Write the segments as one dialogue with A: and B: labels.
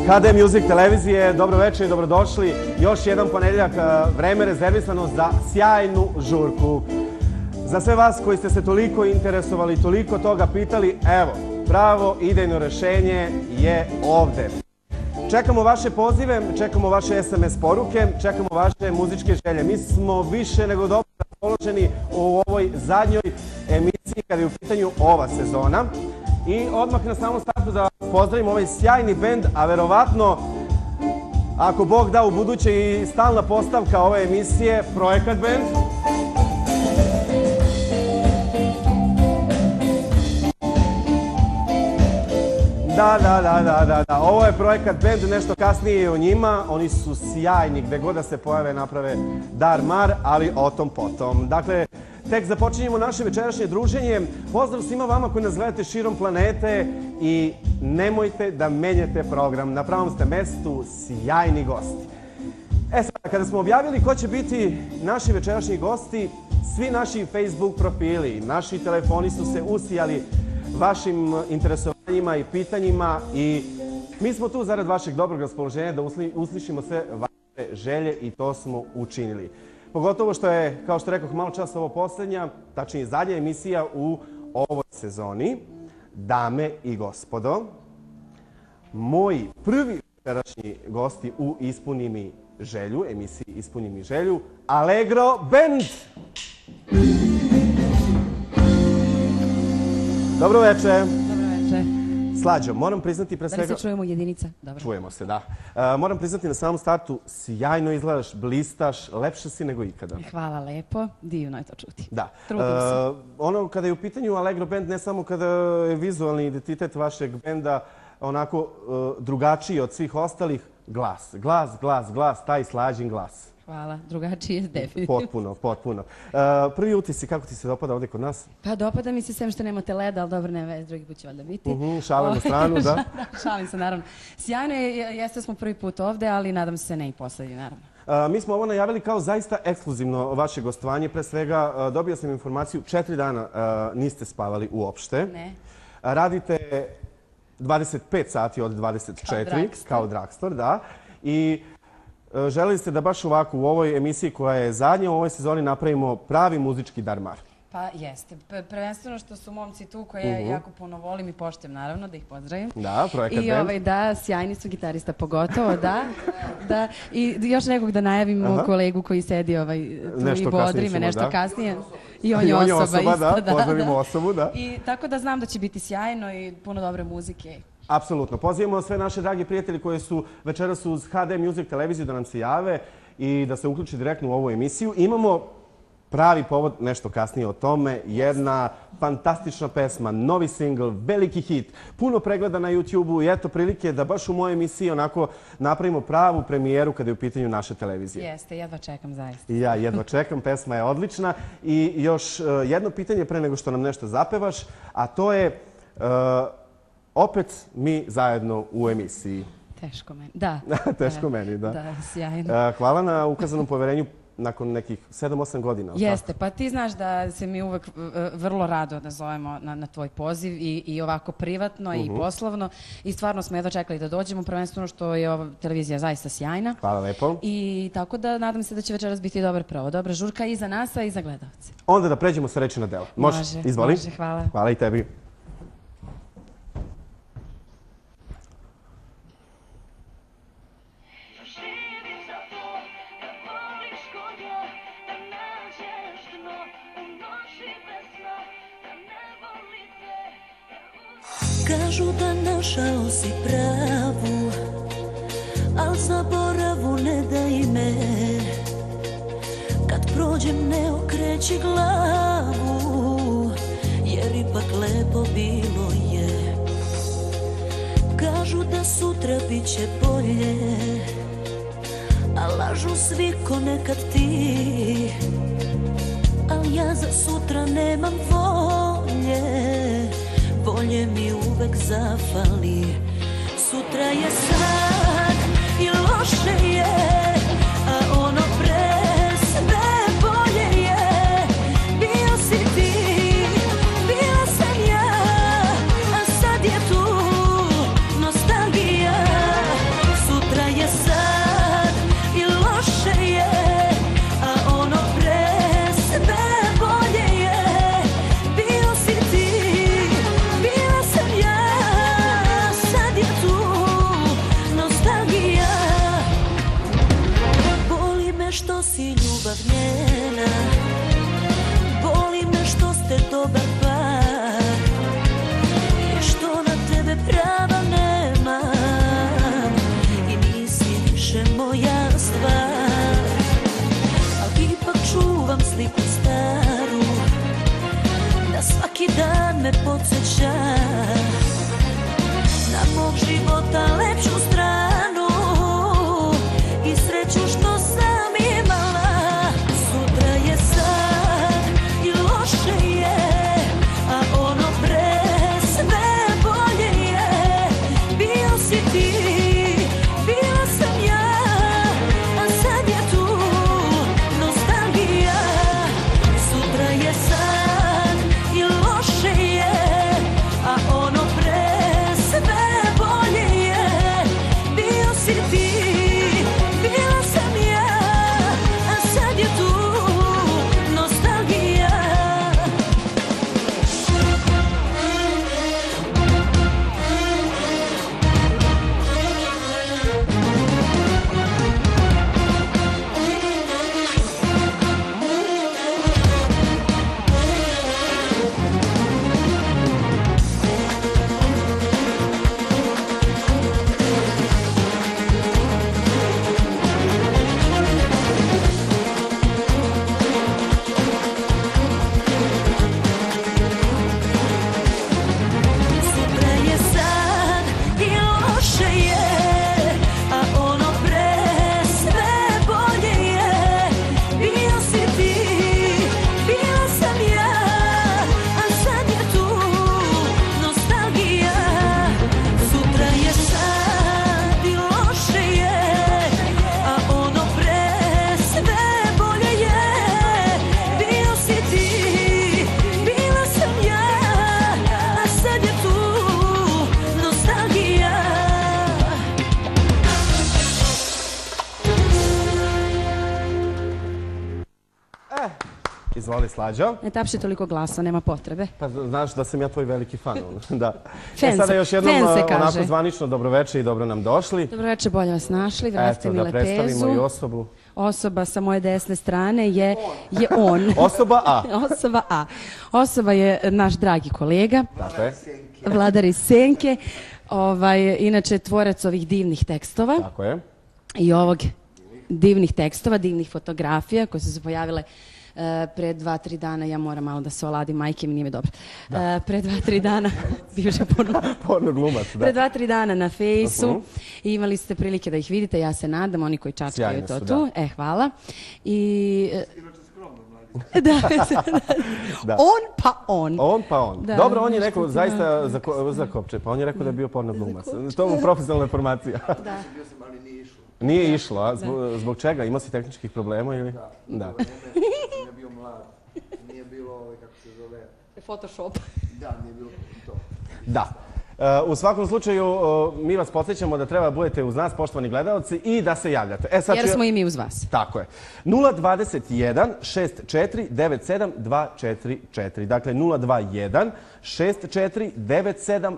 A: HD Music televizije, dobro večer i dobrodošli. Još jedan ponedeljak, vreme rezervisano za sjajnu žurku. Za sve vas koji ste se toliko interesovali, toliko toga pitali, evo, pravo idejno rešenje je ovde. Čekamo vaše pozive, čekamo vaše SMS poruke, čekamo vaše muzičke želje. Mi smo više nego dobro raspoloženi u ovoj zadnjoj emisiji kada je u pitanju ova sezona. I odmah na samom startu da pozdravim ovaj sjajni bend, a verovatno, ako Bog da, u buduće i stalna postavka ove emisije, Projekat bend. Da. Ovo je Projekat bend, nešto kasnije i o njima. Oni su sjajni, gde god da se pojave naprave dar mar, ali o tom potom. Dakle, tek započinjemo naše večerašnje druženje. Pozdrav svima vama koji nas gledate širom planete i nemojte da menjate program. Na pravom ste mestu, sjajni gosti. Sada, kada smo objavili ko će biti naši večerašnji gosti, svi naši Facebook profili, naši telefoni su se usijali vašim interesovanjima i pitanjima i mi smo tu zarad vašeg dobrog raspoloženja da uslišimo sve vaše želje i to smo učinili. Pogotovo što je, kao što rekoh malo čas, ovo posljednja, tačnije zadnja emisija u ovoj sezoni. Dame i gospodo, moji prvi večerašnji gosti u Ispuni mi želju, emisiji Ispuni mi želju, Allegro Band! Dobro večer.
B: Dobro večer.
A: Slađo, moram priznati pre svega...
B: Da li se čujemo jedinica? Dobro.
A: Čujemo se, da. Moram priznati na samom startu, sjajno izgledaš, blistaš, lepša si nego ikada.
B: Hvala lepo, divno je to čuti.
A: Da.
B: Trudim se.
A: Ono, kada je u pitanju Allegro Band, ne samo kada je vizualni identitet vašeg benda onako drugačiji od svih ostalih, glas, taj Slađin glas.
B: Hvala, drugačije definitivno.
A: Potpuno. Prvi utisci, kako ti se dopada ovdje kod nas?
B: Pa dopada mi se sem što nemate leda, ali dobro, nema veze, drugi put će valjda biti.
A: Šalim na stranu, da?
B: Šalim se, naravno. Sjajno je, jeste smo prvi put ovdje, ali nadam se ne i posljednji, naravno.
A: Mi smo ovo najavili kao zaista ekskluzivno vaše gostovanje. Pre svega, dobio sam informaciju, 4 dana niste spavali uopšte.
B: Ne.
A: Radite 25 sati od 24, kao Dragstor, da. I želeli ste da baš ovako u ovoj emisiji koja je zadnja u ovoj sezoni napravimo pravi muzički darmar.
B: Pa jeste. Prvenstveno što su momci tu koje jako puno volim i poštujem, naravno, da ih pozdravim.
A: Da, Projekat band.
B: I da, sjajni su gitarista pogotovo, da. I još nekog da najavim kolegu koji sedi tu i bodri me nešto kasnije. I on je osoba isto, da.
A: Pozdravimo osobu, da.
B: I tako da znam da će biti sjajno i puno dobre muzike.
A: Apsolutno. Pozivamo sve naše dragi prijatelji koji su večeras uz HD Music televiziju da nam se jave i da se uključi direktno u ovu emisiju. Imamo pravi povod, nešto kasnije o tome, jedna fantastična pesma, novi singl, veliki hit, puno pregleda na YouTube-u i eto prilike da baš u mojoj emisiji onako napravimo pravu premijeru kada je u pitanju naše televizije.
B: Jeste, jedva čekam zaista.
A: I ja jedva čekam, pesma je odlična. I još jedno pitanje pre nego što nam nešto zapevaš, a to je opet mi zajedno u emisiji.
B: Teško meni, da.
A: Teško meni, da.
B: Da, sjajno.
A: Hvala na ukazanom poverenju nakon nekih 7-8 godina.
B: Jeste, pa ti znaš da se mi uvek vrlo rado odazovemo na tvoj poziv i ovako privatno i poslovno. I stvarno smo jedva čekali da dođemo, prvenstveno što je ova televizija zaista sjajna.
A: Hvala lepo.
B: I tako da nadam se da će večeras biti dobar pravo. Dobra žurka i za nas, a i za gledalce.
A: Onda da pređemo sa reči na delo. Može, izvoli.
B: Može, hvala.
A: Hvala i tebi.
C: Kažu da našao si pravu, al zaboravu ne daj me. Kad prođem ne okreći glavu, jer ipak lepo bilo je. Kažu da sutra bit će bolje, a lažu svi ko nekad ti. Al ja za sutra nemam volje, bolje mi uvek zafali. Sutra je sad i loše je, a ono pre sve bolje je. Bio si ti, bila sam ja, a sad je tu nostalgija. me podsjeća na mog života lepšu stranu i sreću što sam imala. Sutra je sad i loše je, a ono pre sve bolje je. Bio si ti, bila sam ja, a sad je tu nostalgija. Sutra je sad i loše je, a ono pre sve bolje je. Bio si ti, bila sam ja, a sad je tu nostalgija. Sutra je sad i loše je, a ono pre sve bolje je. Bio si ti, bila sam ja, a sad je tu nostalgija. Sutra je sad i loše je, a ono pre sve bolje je. Bio si ti, bila sam ja, a sad je tu nostalgija.
A: Izvoli, Slađo.
B: Ne tapši toliko glasa, nema potrebe.
A: Pa znaš da sam ja tvoj veliki fan. Da.
B: Fan
A: Sada
B: se-
A: još jednom
B: fan se kaže.
A: onako zvanično dobroveče i dobro nam došli.
B: Dobro večer, bolje vas našli, vratite
A: Eto,
B: mi
A: da
B: lepezu.
A: predstavimo i osobu.
B: Osoba sa moje desne strane je on.
A: Osoba A.
B: Osoba A. Osoba je naš dragi kolega,
A: Tako je.
B: Vladar iz Senke, inače tvorac ovih divnih tekstova
A: Tako je.
B: i ovog divnih tekstova, divnih fotografija koje su se pojavile pre 2-3 dana. Ja moram malo da se oladim, majke mi nije mi dobro. Pre 2-3 dana, bivša
A: Porno glumac, da.
B: pre 2-3 dana na fejsu i imali ste prilike da ih vidite, ja se nadam, oni koji čačkaju
A: Sjajne
B: to
A: su,
B: tu. Hvala. I... Da.
A: Da.
B: On pa on.
A: On pa on.
B: Da,
A: Dobro, on je
B: nešto
A: rekao
B: ti
A: zaista zakopče, pa on je rekao da je bio porno glumac. To mu profesionalna informacija.
B: Da.
A: Nije išlo, a zbog čega? Imao si tehničkih problema ili? Da.
D: Nije bio mlad, nije bilo, kako se zove,
B: Photoshop.
D: da, nije bilo to.
A: Da. U svakom slučaju, mi vas podsjećamo da treba budete uz nas, poštovani gledalci, i da se javljate. Sad
B: Jer smo i mi uz vas.
A: Tako je. 021 64 97 244. Dakle, 021 64 97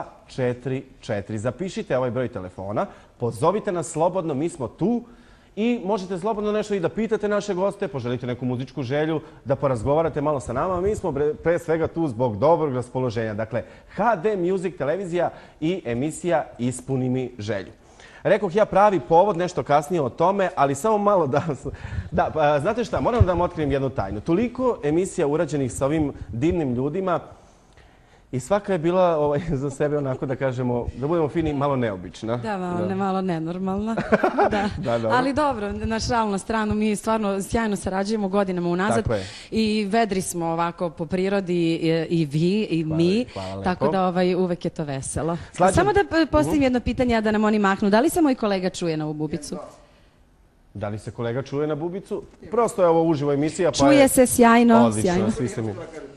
A: 244. Zapišite ovaj broj telefona, pozovite nas slobodno, mi smo tu i možete slobodno nešto i da pitate naše goste, poželite neku muzičku želju, da porazgovarate malo sa nama. Mi smo pre svega tu zbog dobrog raspoloženja. Dakle, HD Music televizija i emisija Ispuni mi želju. Rekoh ja pravi povod, nešto kasnije o tome, ali samo malo da... Pa, znate šta, moram da vam otkrijem jednu tajnu. Toliko emisija urađenih sa ovim divnim ljudima i svaka je bila za sebe onako da kažemo, da budemo fini, malo neobična.
B: Da, malo nenormalna. Da.
A: Da.
B: Ali dobro, na šalu na stranu, mi stvarno sjajno sarađujemo godinama unazad.
A: Tako je.
B: I vedri smo ovako po prirodi i vi i mi.
A: Hvala lepo.
B: Tako da uvek je to veselo.
A: Slađan-
B: Samo da postavim jedno pitanje, a da nam oni mahnu. Da li se moj kolega čuje na ovu bubicu?
A: Da li se kolega čuje na bubicu? Prosto je ovo uživo emisija. Pa
B: Čuje se sjajno.
A: Odlično,
B: Sjajno.
A: svi se mi...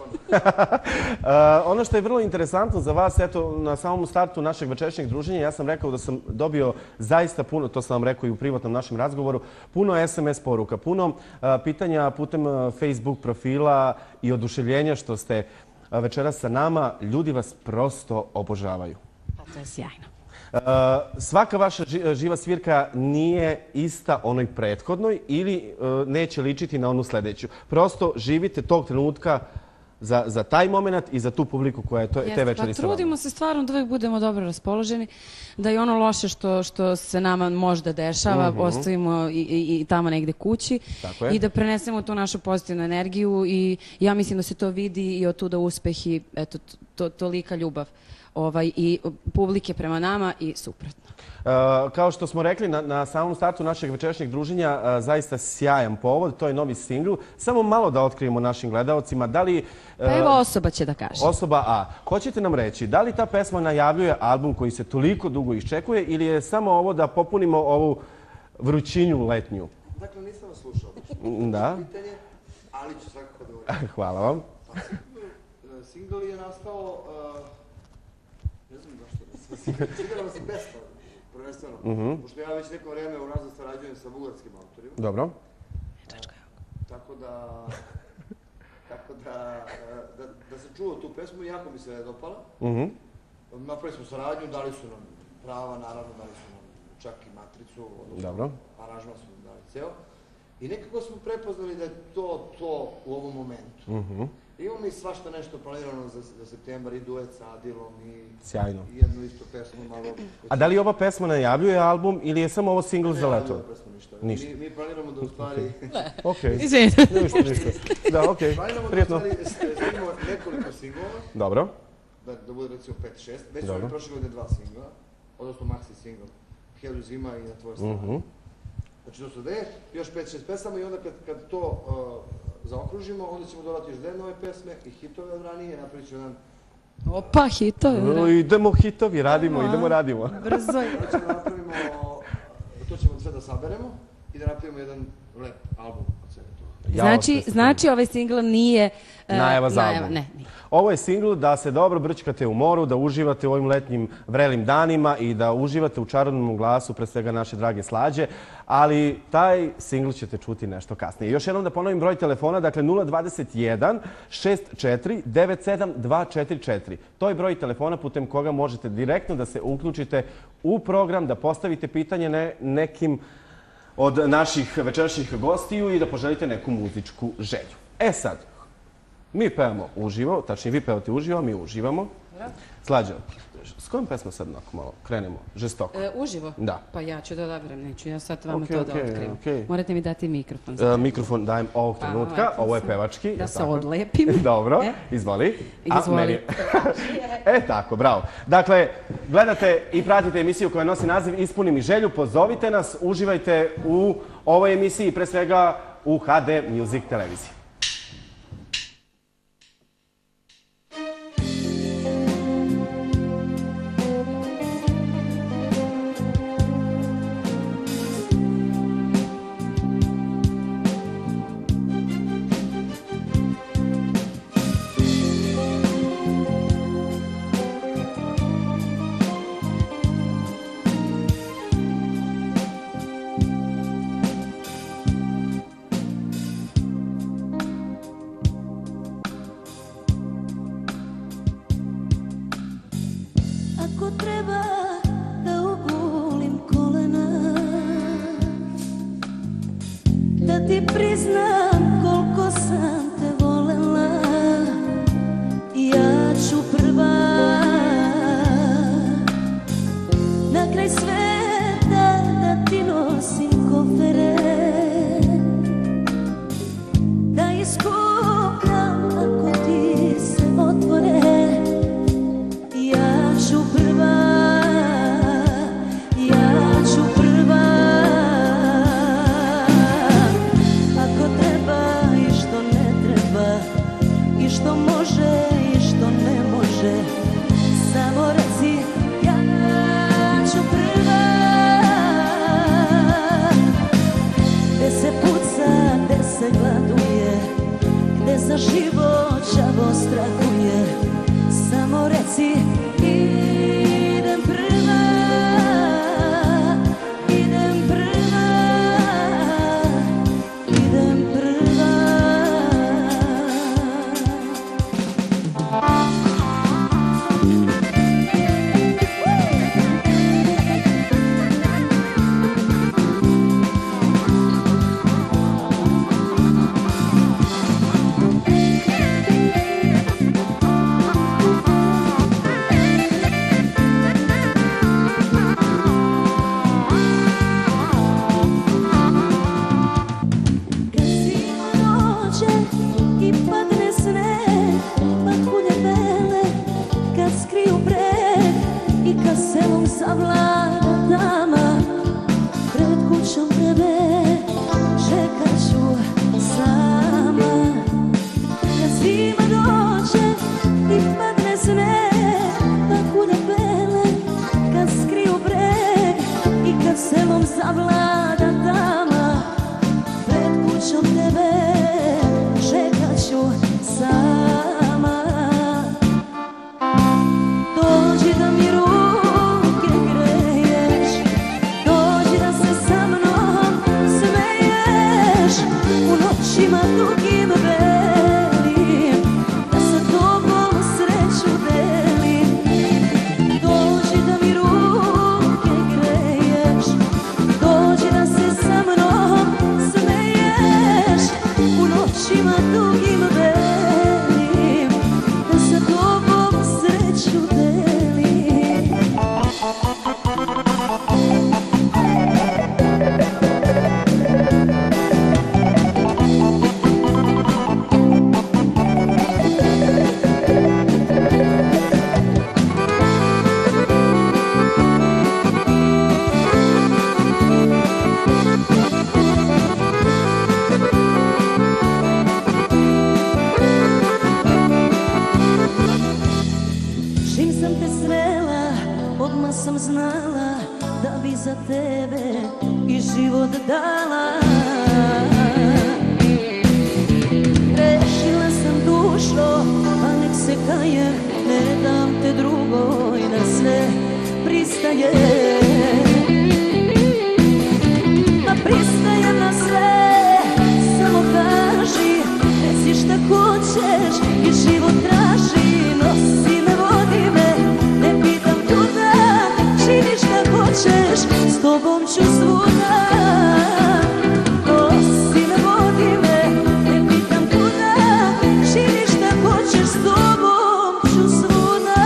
A: Ono što je vrlo interesantno za vas, eto, na samom startu našeg večerašnjeg druženja, ja sam rekao da sam dobio zaista puno, to sam vam rekao i u privatnom našem razgovoru, puno SMS poruka, puno pitanja putem Facebook profila i oduševljenja što ste večeras sa nama. Ljudi vas prosto obožavaju.
B: Pa to je sjajno.
A: Svaka vaša živa svirka nije ista onoj prethodnoj ili neće ličiti na onu sledeću. Prosto živite tog trenutka za taj moment i za tu publiku koja je te večeri sa vama.
B: Trudimo se stvarno da uvek budemo dobro raspoloženi, da i ono loše što se nama možda dešava ostavimo i tamo negde kući i da prenesemo tu našu pozitivnu energiju i ja mislim da se to vidi i od tuda uspeh i eto, tolika ljubav i publike prema nama i suprotno.
A: Kao što smo rekli na samom startu našeg večerašnjeg druženja, zaista sjajan povod, to je novi singl. Samo malo da otkrijemo našim gledalcima. Da li...
B: Pa evo Osoba će da kaže.
A: Osoba A. Hoćete nam reći, da li ta pesma najavljuje album koji se toliko dugo iščekuje ili je samo ovo da popunimo ovu vrućinju letnju?
D: Dakle, nisam vas slušao.
A: Da.
D: Pitanje, ali ću svakako da govorim.
A: Hvala vam.
D: Singl je nastao... Ne znam zašto da se singl vas i besplatno, prvenstveno. Pošto ja već neko vreme u razred sarađujem sa bugarskim autorima.
A: Dobro.
D: Tako da sam čuo tu pesmu i jako mi se dopala. Napravili smo saradnju, dali su nam prava, naravno, dali su nam čak i matricu, odnosno aranžman su nam dali ceo. I nekako smo prepoznali da je to u ovom momentu. Imamo mi svašta nešto planirano za septembar i duet sa Adilom i jednu isto pesmu malo...
A: A da li ova pesma najavljuje album ili je samo ovo singl za leto?
D: Ne najavljuje pesmu ništa. Mi planiramo da u stvari...
A: Okej.
B: Izvinite.
A: Ništa. Da, okej. Prijetno.
D: Planiramo da u stvari snimimo nekoliko singlova.
A: Dobro.
D: Da bude recimo 5-6. Već su mi prošle godine 2 singla, odnosno maxi singl. Helju zima i Na tvojoj strani. Znači to su dve, još 5-6 pesama i onda kad to zaokružimo, onda ćemo dodati još dve nove pesme i hitove od ranije, napravit ću jedan...
B: Opa, hitovi.
A: Idemo hitovi, radimo.
B: Brzo.
D: To ćemo sve da saberemo i da napravimo jedan lep album od svega toga.
B: Znači ovaj singl nije...
A: Najava za album.
B: Ne.
A: Ovo je singl da se dobro brčkate u moru, da uživate u ovim letnjim vrelim danima i da uživate u čarobnom glasu, pre svega naše drage Slađe, ali taj singl ćete čuti nešto kasnije. Još jednom da ponovim broj telefona, dakle 021 64 97 244. To je broj telefona putem koga možete direktno da se uključite u program, da postavite pitanje nekim od naših večerašnjih gostiju i da poželite neku muzičku želju. E sad, mi pevamo uživo, tačnije vi pevate uživo, mi uživamo. Slađa, s kojom pesmom sad malo krenemo? Žestoko.
B: Uživo?
A: Da.
B: Pa ja ću da odaberem, neću ja sad vama to da otkrivam. Morate mi dati mikrofon.
A: Mikrofon dajem ovog trenutka, ovo je pevački.
B: Da se odlepim.
A: Dobro, izvoli. Tako, bravo. Dakle, gledate i pratite emisiju koja nosi naziv Ispuni mi želju, pozovite nas, uživajte u ovoj emisiji, pre svega u HD Music televiziji.
C: znala da bi za tebe i život dala. Rešila sam dušo, a nek se kajem, ne dam te drugoj, na sve pristaje. Ma pristajem na sve, samo kaži, reci šta hoćeš i život traži. Nosi me, vodi me, ne pitam kuda, čini šta hoćeš, s tobom ću svuda. Nosi me, vodi me, ne pitam kuda, čini šta hoćeš, s tobom ću svuda.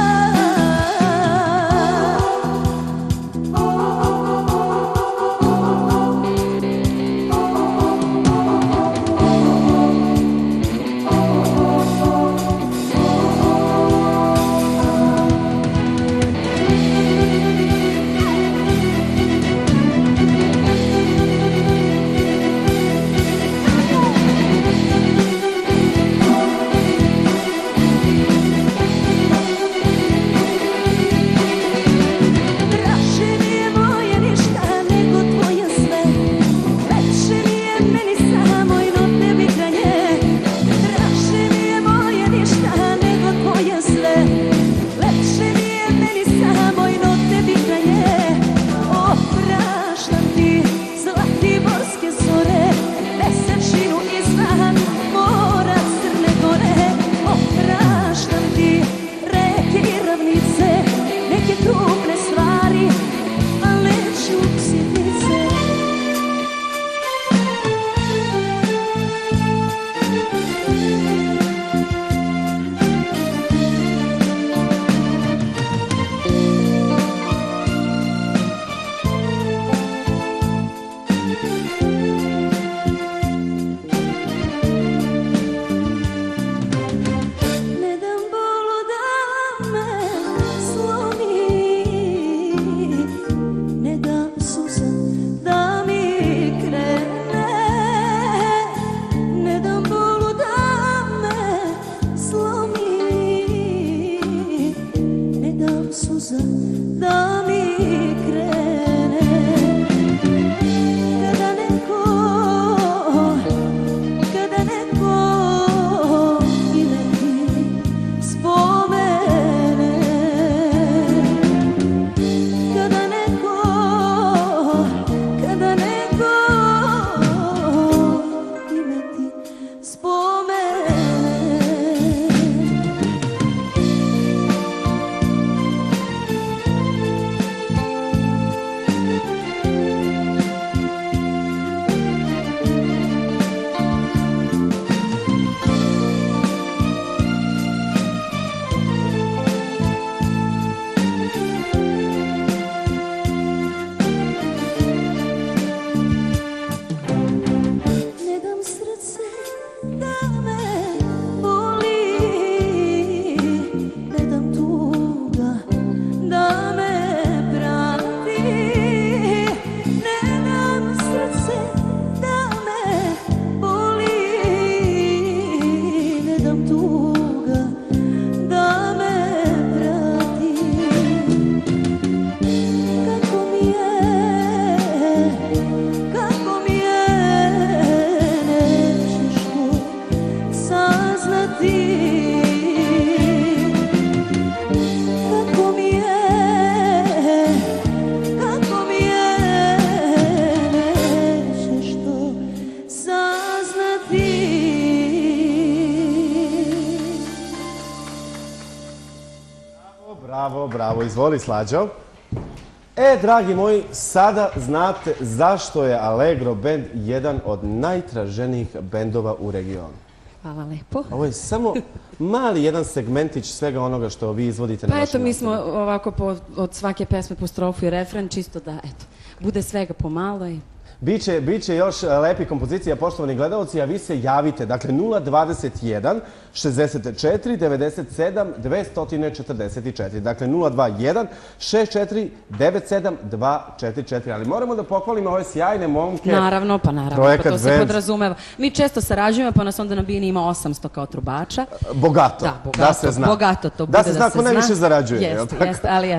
A: Bravo, izvoli Slađo. Dragi moji, sada znate zašto je Allegro band jedan od najtraženijih bendova u regionu.
B: Hvala lepo.
A: Ovo je samo mali jedan segmentić svega onoga što vi izvodite na
B: vašem
A: nastavi.
B: Pa eto, mi smo ovako od svake pesme po strofu i refren, čisto da, eto, bude svega pomalo i...
A: Biće još lepi kompozicija, poštovani gledalci, a vi se javite. Dakle, 021 64 97 244. Dakle, 021 64 97 244. Ali moramo da pohvalimo ove sjajne momke.
B: Naravno, pa naravno, pa to se podrazumeva. Mi često sarađujemo, pa nas onda na bini ima 800 kao trubača.
A: Bogato, da se zna.
B: Bogato to bude,
A: da se zna. Da se zna ko najviše zarađuje.
B: Jeste, ali eto.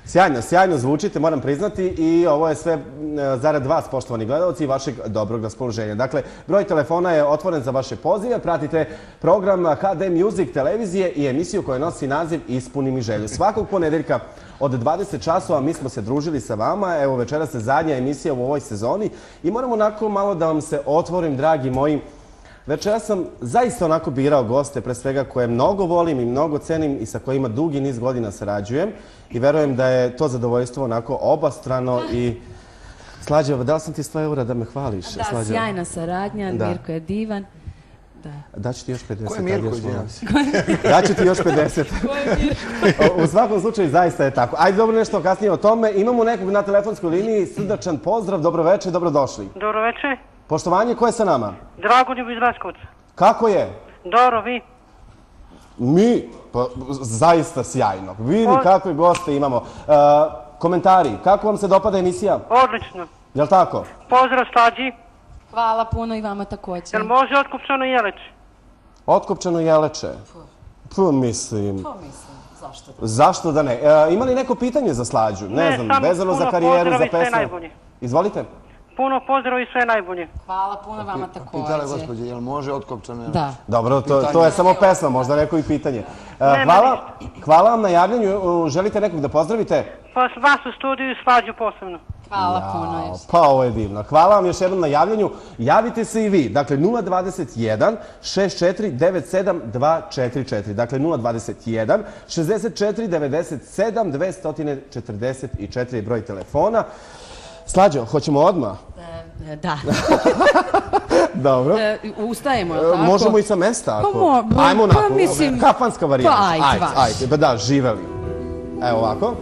A: Sjajno, sjajno zvučite, moram priznati, i ovo je sve zarad vas, poštovani gledalci, i vašeg dobrog raspoloženja. Dakle, broj telefona je otvoren za vaše pozive, pratite program HD Music televizije i emisiju koja nosi naziv Ispuni mi želju. Svakog ponedeljka od 20 časova mi smo se družili sa vama, evo večeras je zadnja emisija u ovoj sezoni i moram onako malo da vam se otvorim, dragi moji. Večeras sam zaista onako birao goste, pre svega koje mnogo volim i mnogo cenim i sa kojima dugi niz godina sarađujem i verujem da je to zadovoljstvo onako obostrano i... Slađa, da li sam ti 100 eura da me hvališ?
B: Da, sjajna saradnja, Mirko je divan.
A: Daću ti još 50.
D: Ko je Mirko, izvinjam se?
A: Daću ti još 50. U svakom slučaju zaista je tako. Ajde, dobro, nešto kasnije o tome. Imamo nekog na telefonskoj liniji, srdačan pozdrav, dobroveče, dobrodošli.
E: Dobroveče.
A: Poštovanje, ko je sa nama?
E: Dragoljub iz Leskovca.
A: Kako je?
E: Dobro, vi?
A: Mi? Pa, zaista sjajno. Vidi kakve goste imamo. Komentari, kako vam se dopada emisija?
E: Odlično.
A: Jel' tako?
E: Pozdrav Slađi.
B: Hvala puno i vama također.
E: Jel može otkopčano jeleč?
A: Otkopčano jeleče? Mislim,
B: zašto da?
A: Zašto da ne? Ima li neko pitanje za Slađu? Ne znam, vezano za karijeru, za pesmu? Izvolite.
E: Puno pozdrav i sve najbolje.
B: Hvala puno vama također.
D: Pitala gospođe, jel može otkopčano jeleč?
B: Da.
A: Dobro, to je samo pesma, možda neko i pitanje. Hvala vam na javljanju. Želite nekog da pozdravite?
E: Pa vas u studiju i Slađu posebno.
B: Hvala puno još.
A: Pa ovo je divno. Hvala vam još jednom na javljanju. Javite se i vi. Dakle, 021 64 97 244. Dakle, 021 64 97 244 je broj telefona. Slađo, hoćemo odmah?
B: Da.
A: Dobro.
B: Ustajemo, je li tako?
A: Možemo i sa mesta, ako... Ajmo onako, kafanska varijanta.
B: Pa ajde.
A: Pa da, živeli. Evo ovako.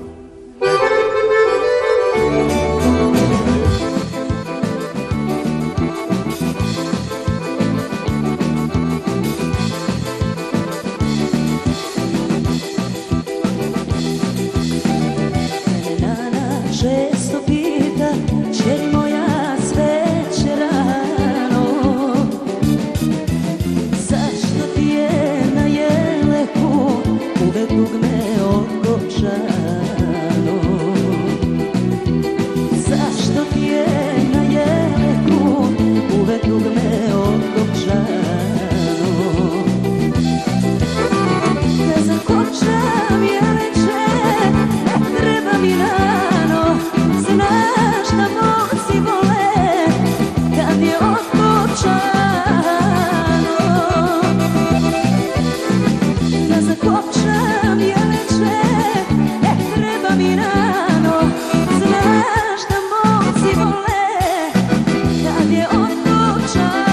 C: Često pita, čeri moja sveće rano, zašto ti je na jeleku uvek dugme otkopčano? Zašto ti je na jeleku uvek dugme otkopčano? Da zakopčam jeleče, ne treba mi rano, znaš da moci vole kad je otkopčano. Da zakopčam jeleče, ne treba mi rano, znaš da moci vole kad je otkopčano.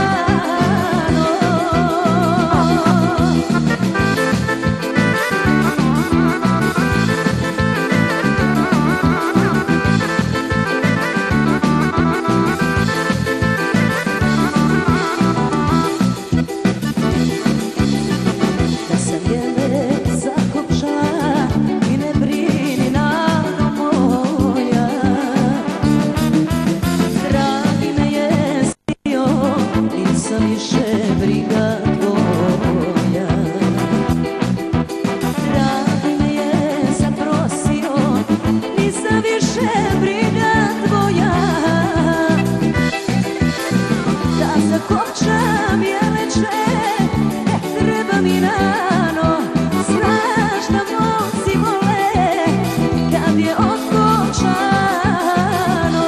C: Da sam jelek zakopčala i ne brini nano moja, dragi me je stio, nisam više briga tvoja. Dragi me je zaprosio, nisam više briga tvoja. Da zakopčam jeleče, ne treba mi rano, znaš da moci vole kad je otkopčano.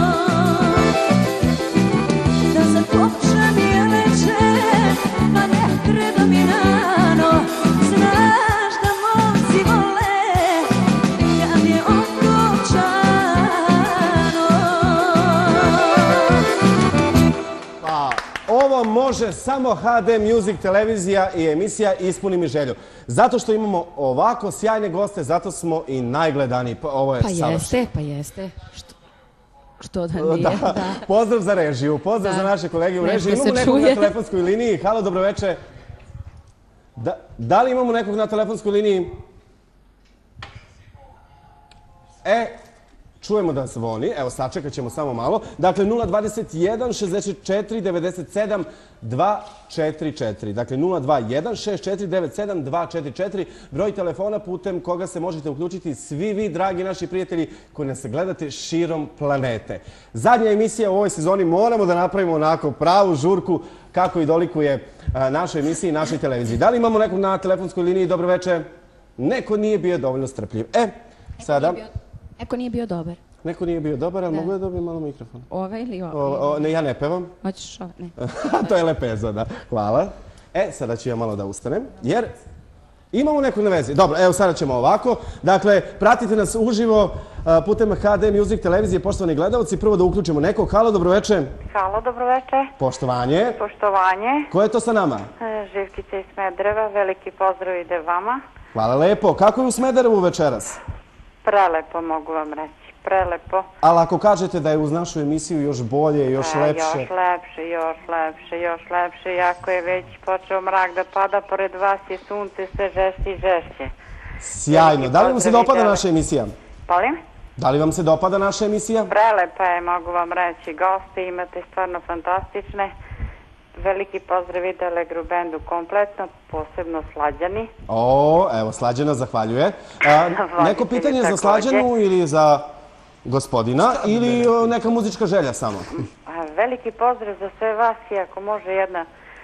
C: Da zakopčam jeleče, ma ne treba mi rano, znaš da moci vole kad je otkopčano.
A: Ovo može samo HD Music televizija i emisija Ispuni mi želju. Zato što imamo ovako sjajne goste, zato smo i najgledaniji. Ovo je savršeno.
B: Pa jeste. Što da nije, da.
A: Pozdrav za režiju, pozdrav za naše kolege u režiji. Imamo nekog na telefonskoj liniji. Halo, dobroveče. Da li imamo nekog na telefonskoj liniji? čujemo da zvoni. Evo, sačekat ćemo samo malo. Dakle, 021 64 97 244. Dakle, 021 64 97 244. Broj telefona putem koga se možete uključiti svi vi, dragi naši prijatelji, koji nas gledate širom planete. Zadnja emisija u ovoj sezoni, moramo da napravimo onako pravu žurku kako i dolikuje našoj emisiji i našoj televiziji. Da li imamo nekog na telefonskoj liniji? Dobro večer. Neko nije bio dovoljno strpljiv. Sada...
B: Neko nije bio dobar.
A: Neko nije bio dobar, ali mogu da dobijem malo mikrofon?
B: Ove ili ove?
A: Ne, ja ne pevam.
B: Hoćeš ove? Ne.
A: To je lepeza, da. Hvala. Sada ću ja malo da ustanem, jer imamo nekog na vezi. Dobro, evo sada ćemo ovako. Dakle, pratite nas uživo putem HD Music televizije, poštovani gledalci. Prvo da uključimo nekog. Halo, dobroveče.
F: Halo, dobroveče.
A: Poštovanje.
F: Poštovanje.
A: Ko je to sa nama?
F: Živkica iz Smedereva, veliki pozdrav ide vama.
A: Hvala lepo. Kako je u Smederevu večeras?
F: Prelepo, mogu vam reći. Prelepo.
A: Ali ako kažete da je uz našu emisiju još bolje, još lepše...
F: Još lepše, još lepše, još lepše. Iako je već počeo mrak da pada, pored vas je sunce sve žešće i žešće.
A: Sjajno. Da li vam se dopada naša emisija?
F: Molim?
A: Da li vam se dopada naša emisija?
F: Prelepa je, mogu vam reći. Goste imate stvarno fantastične. Veliki pozdrav ide Allegro bandu kompletno, posebno Slađani.
A: Evo, Slađana zahvaljuje. Neko pitanje za Slađanu ili za gospodina ili neka muzička želja samo?
F: Veliki pozdrav za sve vas i ako može jedna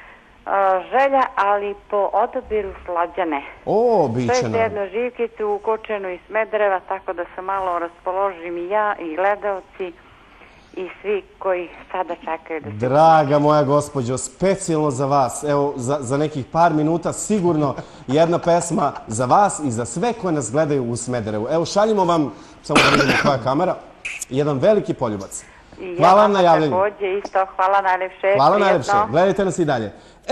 F: želja, ali po odabiru Slađane.
A: Biće nam.
F: To je jedno Živkicu u Kočenu iz Smedereva, tako da se malo raspoložim i ja i gledalci i svi koji sada čekaju da se...
A: Draga moja gospođo, specijalno za vas, evo, za nekih par minuta sigurno jedna pesma za vas i za sve koje nas gledaju u Smederevu. Evo, šaljimo vam, samo da vidimo koja je kamera, jedan veliki poljubac. Hvala vam na javljanju.
F: Takođe, isto, hvala najlepše.
A: Hvala najlepše, gledajte nas i dalje.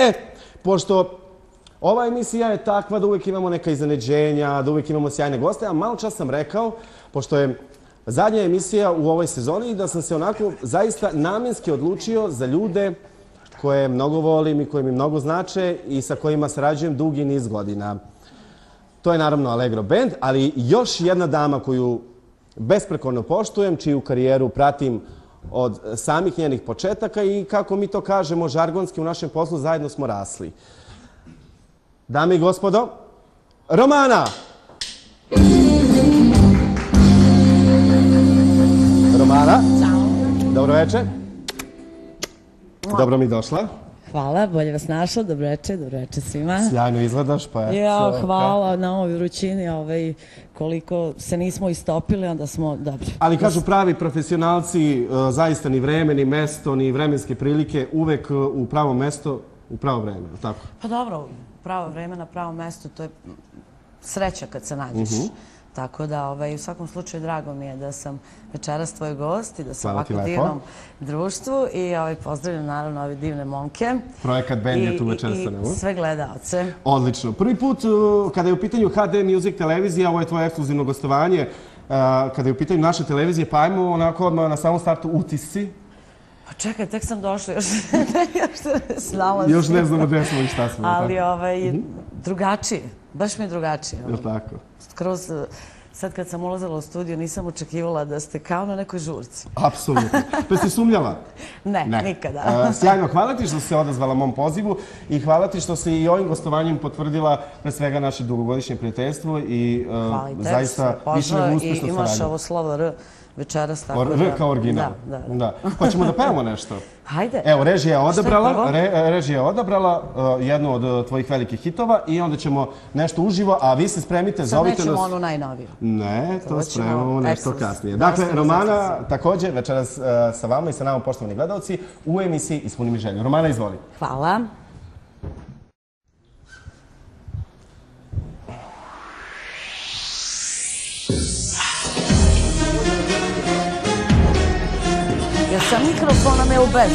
A: Pošto ova emisija je takva da uvijek imamo neka iznenađenja, da uvijek imamo sjajne goste, a malo čas sam rekao, pošto je zadnja emisija u ovoj sezoni i da sam se onako zaista namjenski odlučio za ljude koje mnogo volim i koje mi mnogo znače i sa kojima sarađujem dugi niz godina. To je naravno Allegro band, ali još jedna dama koju besprekorno poštujem, čiju karijeru pratim od samih njenih početaka i kako mi to kažemo žargonski u našem poslu, zajedno smo rasli. Dame i gospodo, Romana! Romana. Dobro večer. Dobro mi došla.
G: Hvala, bolje vas našla, dobro večer svima.
A: Sjajno izgledaš, pa je...
G: Hvala na ovoj vrućini, koliko se nismo istopili, onda smo dobri.
A: Ali kažu pravi profesionalci, zaista ni vreme, ni mesto, ni vremenske prilike, uvek u pravo mesto, u pravo vreme, tako?
G: Pa dobro, pravo vreme na pravo mesto, to je sreća kad se nađeš. Tako da, u svakom slučaju, drago mi je da sam večeras tvoj gost i da sam ovako divnom društvu i pozdravljam naravno ove divne momke.
A: Projekat band je tu večeras sa nama.
G: I sve gledalce.
A: Odlično. Prvi put, kada je u pitanju HD Music televizija, ovo je tvoje ekskluzivno gostovanje, kada je u pitanju naše televizije, pa ajmo onako odmah na samom startu utisci.
G: Pa čekaj, tek sam došla, još se ne snalazim.
A: Još ne znamo gde smo i šta smo.
G: Ali drugačije, baš mi je drugačije.
A: Je li tako?
G: Skroz, sad kad sam ulazila u studiju, nisam očekivala da ste kao na nekoj žurci.
A: Apsolutno. Pa si sumnjala?
G: Ne, nikada.
A: Sjajno, hvala ti što si se odazvala mom pozivu i hvala ti što si i ovim gostovanjem potvrdila pre svega naše dugogodišnje prijateljstvo i zaista više nego uspešno saradnje.
G: Imaš ovo slovo R večeras, tako da...
A: R kao original. Da. Pa ćemo da pevamo nešto.
G: Hajde.
A: Evo, režija je odabrala jednu od tvojih velikih hitova i onda ćemo nešto uživo, a vi se spremite, zovite nas...
G: Sad nećemo onu najnoviju.
A: Ne, to spremamo nešto kasnije. Dakle, Romana također večeras sa vama i sa nama, poštovani gledalci, u emisiji Ispuni mi želju. Romana, izvoli.
G: Hvala. Sa mikrofona me u bez.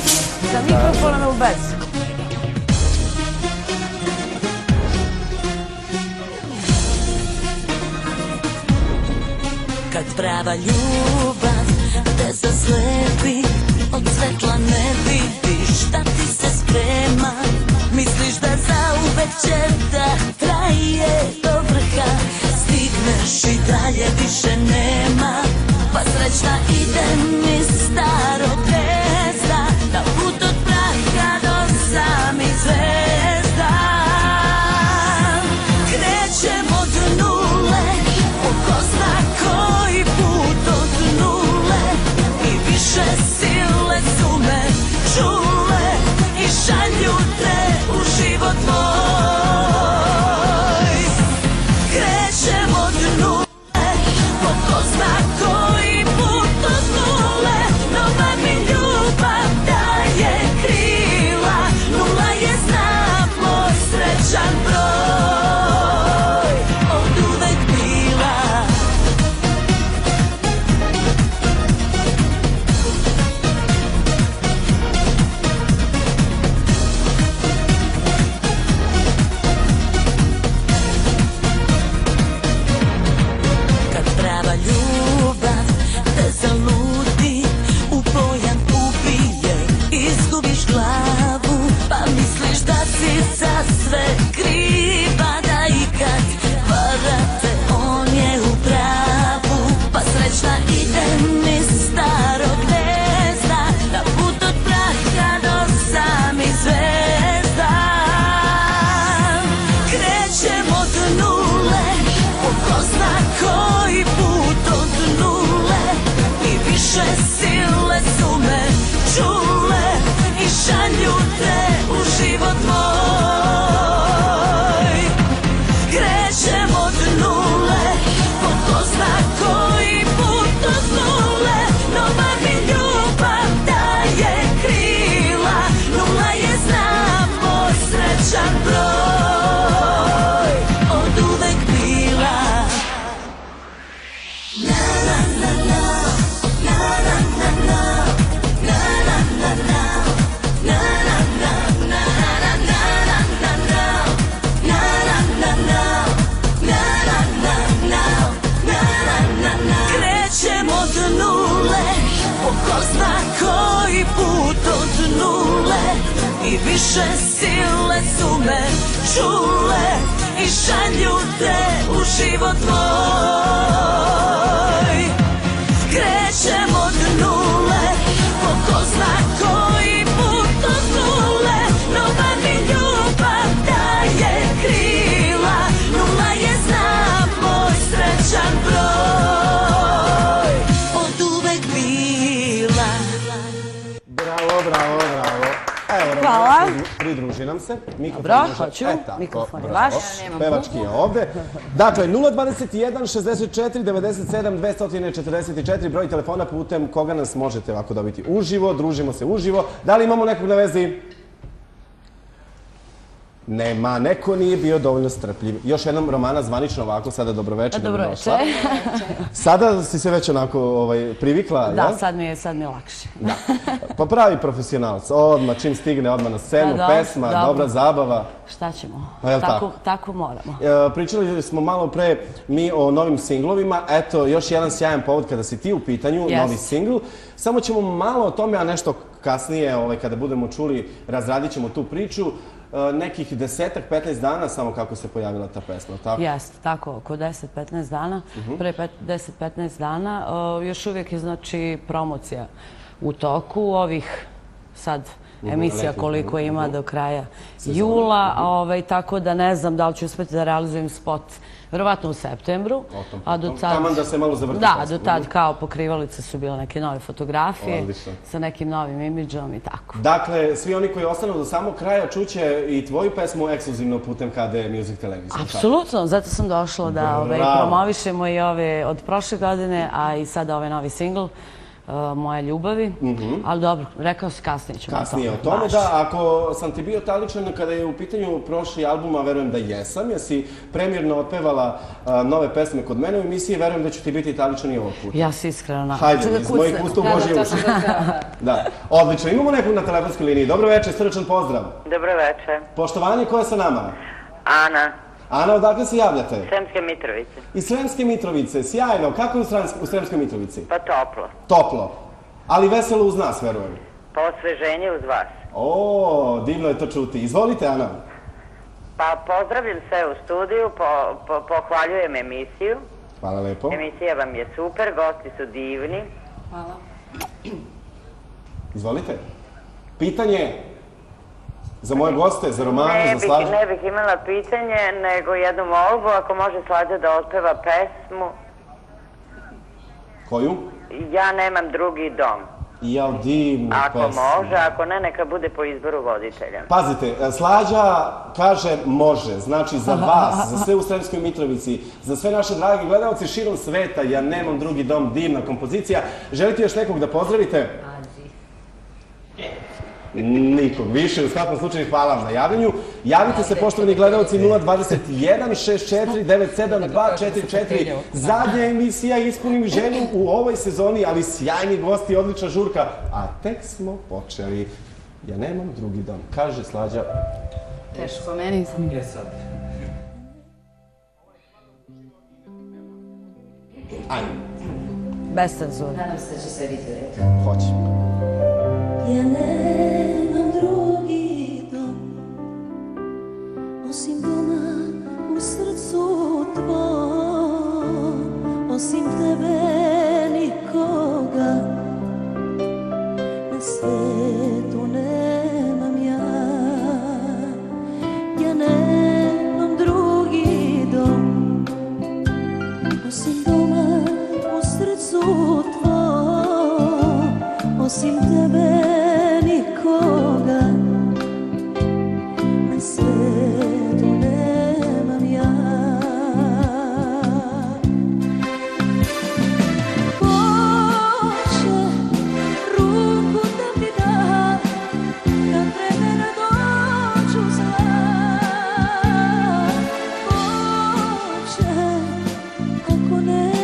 C: Kad prava ljubav te zaslepi, od svetla ne vidiš da ti se sprema. Misliš da zauvek će da traje do vrha, stigneš i dalje više nema. Pa srećna idem iz starog gnezda, da put od praha do samih zvezda. Krećem od nule, po ko zna koji put od nule, i više sile su me čule i šalju te u život moj. Krećem od nule, po ko zna koji put od nule, nova mi ljubav daje krila, nula je znak moj srećan broj, od uvek bila. Kad prava ljubav te zaludi, u pojam ubije, izgubiš glavu, pa misliš da si za sve kriva, da i kad varate on je u pravu. Pa srećna idem iz starog gnezda, da put od praha do samih zvezda. Krećem od nule, po ko zna koji put od nule, i više sile su me čule i šalju te u život moj. Krećem od nule, po ko zna koji put od nule, nova mi ljubav daje krila, nula je znak moj srećan broj, od uvek bila. Na na na na, na na na na, na na na na, na na na, na na na na na, na na na na, na na na na, na na na. Krećem od nule, po ko zna koji put od nule, i više sile su me čule i šalju te u život moj. Krećem od nule, po ko zna koji put od nule, nova mi ljubav daje krila, nula je znak moj srećan broj, od uvek bila.
A: Bravo, bravo, bravo. Evo,
G: Hvala.
A: pridruži nam se. Mikrofon
G: Dobro,
A: može-
G: hoću.
A: tako,
G: Mikrofon je
A: bravo.
G: vaš.
A: Pevački je ovde. Dakle, 021 64 97 244, broj telefona putem koga nas možete ovako dobiti uživo, družimo se uživo. Da li imamo nekog na vezi? Nema, neko nije bio dovoljno strpljiv. Još jednom, Romana, zvanično ovako, sada dobroveče.
G: Dobroveče.
A: Sada si se već onako privikla,
G: Da,
A: jel?
G: sad mi je lakše.
A: Da. Pa pravi profesionalac, odmah čim stigne, odmah na scenu,
G: Pa dobro,
A: pesma,
G: dobro.
A: dobra zabava.
G: Šta ćemo?
A: Pa jel tako?
G: Tako moramo.
A: Pričali smo malo pre mi o novim singlovima, eto još jedan sjajan povod kada si ti u pitanju,
G: Jest.
A: novi singl. Samo ćemo malo o tome, a nešto kasnije, kada budemo čuli, razradit ćemo tu priču. Nekih 10-15 dana samo kako se pojavila ta pesma, tako?
G: Jeste, tako, oko 10-15 dana. Pre 10-15 dana još uvijek je, znači, promocija u toku ovih sad emisija koliko ima do kraja jula, tako da ne znam da li ću uspjeti da realizujem spot verovatno u septembru. A do tad...
A: Taman da se malo zavrti
G: Da,
A: pesma.
G: do tad kao pokrivalice su bile neke nove fotografije
A: Odlično.
G: sa nekim novim imidžom i tako.
A: Dakle, svi oni koji ostanu do samog kraja čuće i tvoju pesmu ekskluzivno putem KD Music televizije.
G: Apsolutno, zato sam došla da
A: Bravo.
G: promovišemo i ove od prošle godine, a i sada ovaj novi singl. Moja ljubavi, ali dobro, rekao si kasnije ćemo
A: Kasnije o tome,
G: Baš.
A: da, ako sam ti bio taličan kada je u pitanju prošli album, a verujem da jesam, jesi premijerno otpevala nove pesme kod mene u emisiji, verujem da ću ti biti taličan i ovog puta.
G: Ja se iskreno nadam.
A: Hajde, iz mojih usta u Božje uši. Da, odlično. Imamo nekog na telefonskoj liniji. Dobro večer, srdačan pozdrav.
F: Dobro večer.
A: Poštovanje, ko je sa nama?
F: Ana,
A: Ana, odakle se javljate?
F: Sremske Mitrovice.
A: Iz Sremske Mitrovice, sjajno. Kako je u Sremskoj Mitrovici?
F: Pa toplo.
A: Toplo. Ali veselo uz nas, verujem.
F: Pa osveženje uz vas.
A: O, divno je to čuti. Izvolite, Ana.
F: Pa pozdravljam sve u studiju, pohvaljujem emisiju.
A: Hvala lepo.
F: Emisija vam je super, gosti su divni.
B: Hvala.
A: Izvolite. Pitanje za moje goste, za Romanu, za Slađu.
F: Ne bih imala pitanje, nego jednu molbu, ako može Slađa da otpeva pesmu.
A: Koju?
F: Ja nemam drugi dom.
A: Jao, divna pesma.
F: Ako može, ako ne, neka bude po izboru voditelja.
A: Pazite, Slađa kaže može, znači za vas, za sve u Sremskoj Mitrovici, za sve naše dragi gledalci širom sveta, ja nemam drugi dom, divna kompozicija. Želite još nekog da pozdravite? Nikog više, u svakom slučaju hvala vam na javljanju. Javite se, poštovani gledalci, 021 64 97 244. Zadnja emisija, ispunim želju u ovoj sezoni, ali sjajni gosti, odlična žurka. A tek smo počeli. Ja nemam drugi dom, kaže Slađa.
B: Teško meni.
H: Je sad.
A: Ajde.
G: Bez cenzure.
B: Nadam se da će sve biti red.
A: Hoće.
C: Ja nemam drugi dom, osim doma u srcu tvom, osim tebe nikoga na svetu nemam ja. Ja nemam drugi dom, osim doma u srcu tvom, osim tebe nikoga na svetu nemam ja. Ko će ruku da mi da kad vremena dođu zla? Ko će ako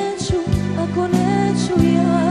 C: neću ja?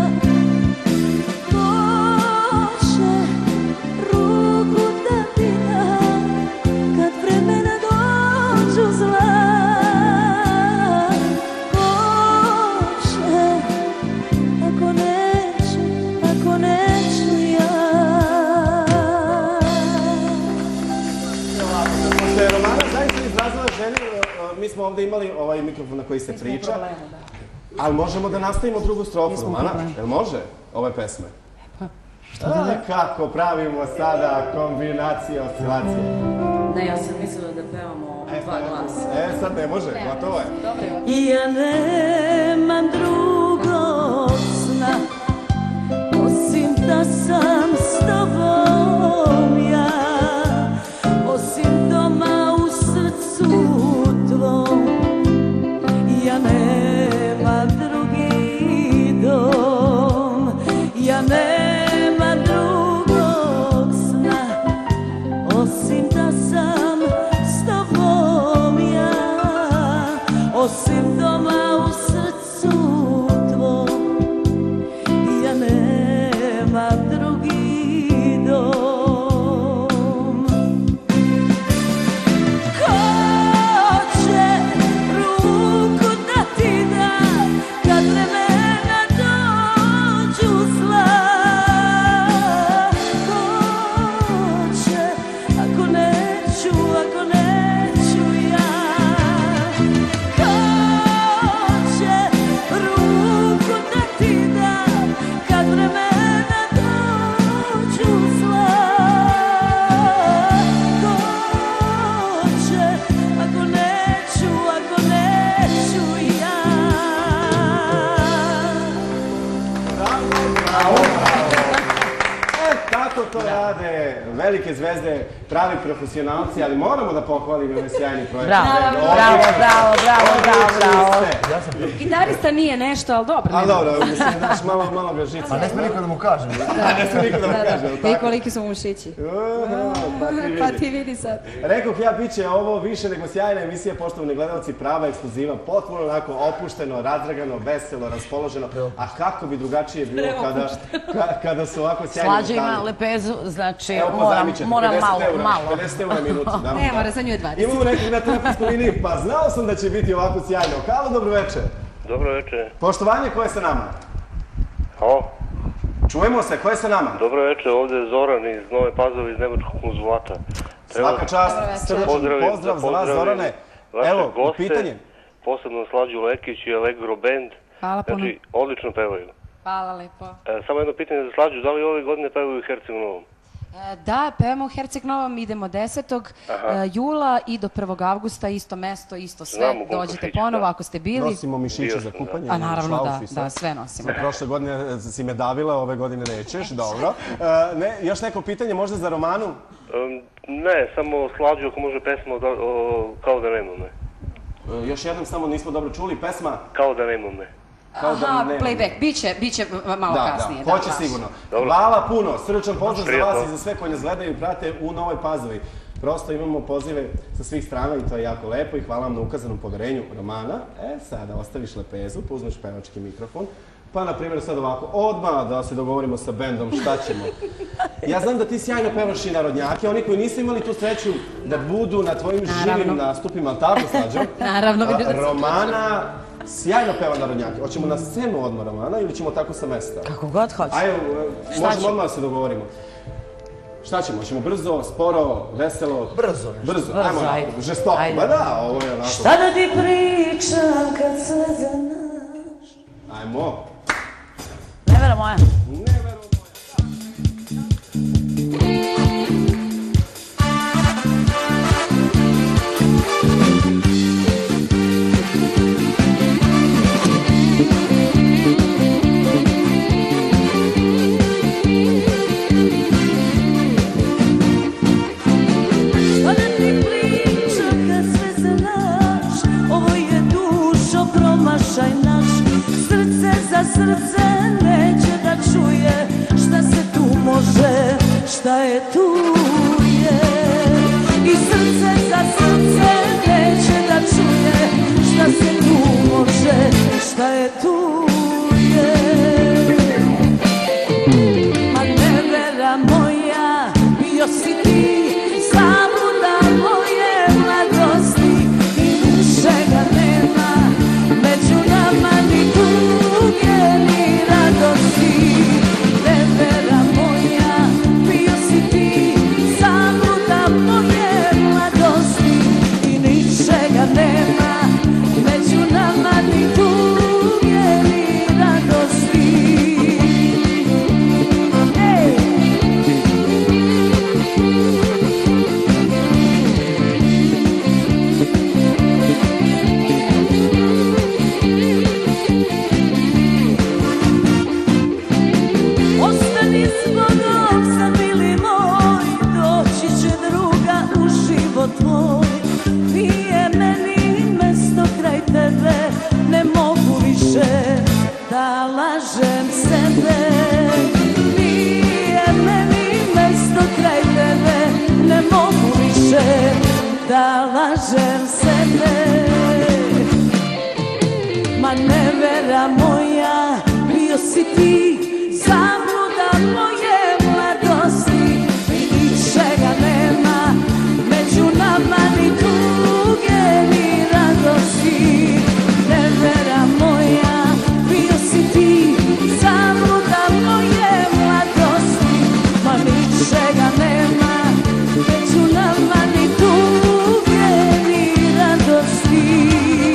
A: Mi smo ovde imali ovaj mikrofon na koji se priča, ali možemo da nastavimo drugu strofu, Romana. Jel može ove pesme? Šta da ne? Kako pravimo sada kombinacije oscilacije?
B: Ne, ja sam mislila da pevamo dva glasa.
A: Sad ne može, gotovo je.
C: Ja nemam drugog sna, osim da sam s tobom ja, osim doma u srcu tvom. Ja nemam drugi dom, ja nemam drugog sna, osim da sam s tobom ja, osim doma u srcu tvom. Ja nemam drugi dom.
A: To rade velike zvezde, pravi profesionalci, ali moramo da pohvalimo ovaj sjajni projekt.
G: Bravo.
B: Gitarista nije nešto, ali dobro.
A: Ali dobro, mislim, znaš, malo ga žica.
H: A ne sme niko da mu kaže.
A: Ne sme niko da mu kaže.
B: I koliki su mušići. Pa ti vidi sad.
A: Rekoh ja, bit će ovo više nego sjajna emisija, poštovani gledalci, prava ekskluziva, potpuno onako opušteno, razdragano, veselo, raspoloženo. A kako bi drugačije bilo kada su ovako sjajni
G: Slađa ima lepezu, znači
A: moram
G: malo.
A: 50 eura minuti.
B: Ne, mora za nju je 20.
A: Imamo nekog na telefonskoj liniji, pa znao sam da će biti ovako sjajno. Halo, dobro večer.
I: Dobro večer.
A: Poštovanje, ko je sa nama?
I: Halo?
A: Čujemo se, ko je sa nama?
I: Dobro večer, ovde je Zoran iz Nove Pazove iz Nemačkog konzulata.
A: Svaka čast, srdačan pozdrav za vas, Zorane. Evo, pitanje.
I: Posebno Slađu Lekić i Allegro Band.
B: Hvala puno.
I: Znači, odlično pevaju.
B: Hvala lepo.
I: Samo jedno pitanje za Slađu, da li ove godine pevaju u Hercegu Novom?
B: Da, pevamo u Herceg Novom, idemo 10. jula i do 1. avgusta, isto mesto, isto sve. Dođete ponovo ako ste bili.
A: Nosimo mišiće za kupanje.
B: A naravno da, sve nosimo.
A: Prošle godine si me davila, ove godine nećeš, dobro. Još neko pitanje možda za Romanu?
I: Ne, samo Slađu ako može pesma Kao da nema me.
A: Još jednom samo nismo dobro čuli, pesma?
I: Kao da nema me.
B: Aha, playback, biće malo kasnije.
A: Da, hoće sigurno. Hvala puno, srčan pozdrav za vas i za sve koji nas gledaju i prate u Novoj Pazovi. Prosto imamo pozive sa svih strana i to je jako lepo i hvala vam na ukazanom poverenju Romana. Sada ostaviš lepezu, uzmeš pevački mikrofon, pa na primjer sad ovako, odmah da se dogovorimo sa bendom, šta ćemo. Ja znam da ti sjajno pevaš i narodnjake, oni koji nisu imali tu sreću da budu na tvojim živim nastupima, tako Slađo?
B: Naravno, vidim da se
A: Romana sjajno peva narodnjake. Hoćemo na scenu odmah, Romana, ili ćemo tako sa mesta?
G: Kako god hoće.
A: Ajde, možemo odmah da se dogovorimo. Šta ćemo? Hoćemo brzo, sporo, veselo?
D: Brzo.
A: Brzo, ajmo, žestoko. Ba da, ovo je onako.
C: Šta da ti pričam kad sve znaš?
A: Ajmo.
G: Nevera moja.
A: Nevera moja.
C: Srce neće da čuje šta se tu može, šta je tu je. I srce za srce neće da čuje šta se tu može, šta je tu je. Ma nevera moja, bio si ti zabluda moje mladosti i ničega nema među nama ni tuge ni radosti. Nevera moja, bio si ti zabluda moje mladosti i ničega nema među nama ni tuge ni radosti. Ostani s Bogom, sad mili moj, doći će druga u život tvoj. Nije meni mesto kraj tebe, ne mogu više da lažem sebe. Nije meni mesto kraj tebe, ne mogu više da lažem sebe. Ma nevera moja, bio si ti zabluda moje mladosti i ničega nema među nama ni tuge ni radosti. Nevera moja, bio si ti zabluda moje mladosti, ma ničega nema među nama ni tuge ni radosti.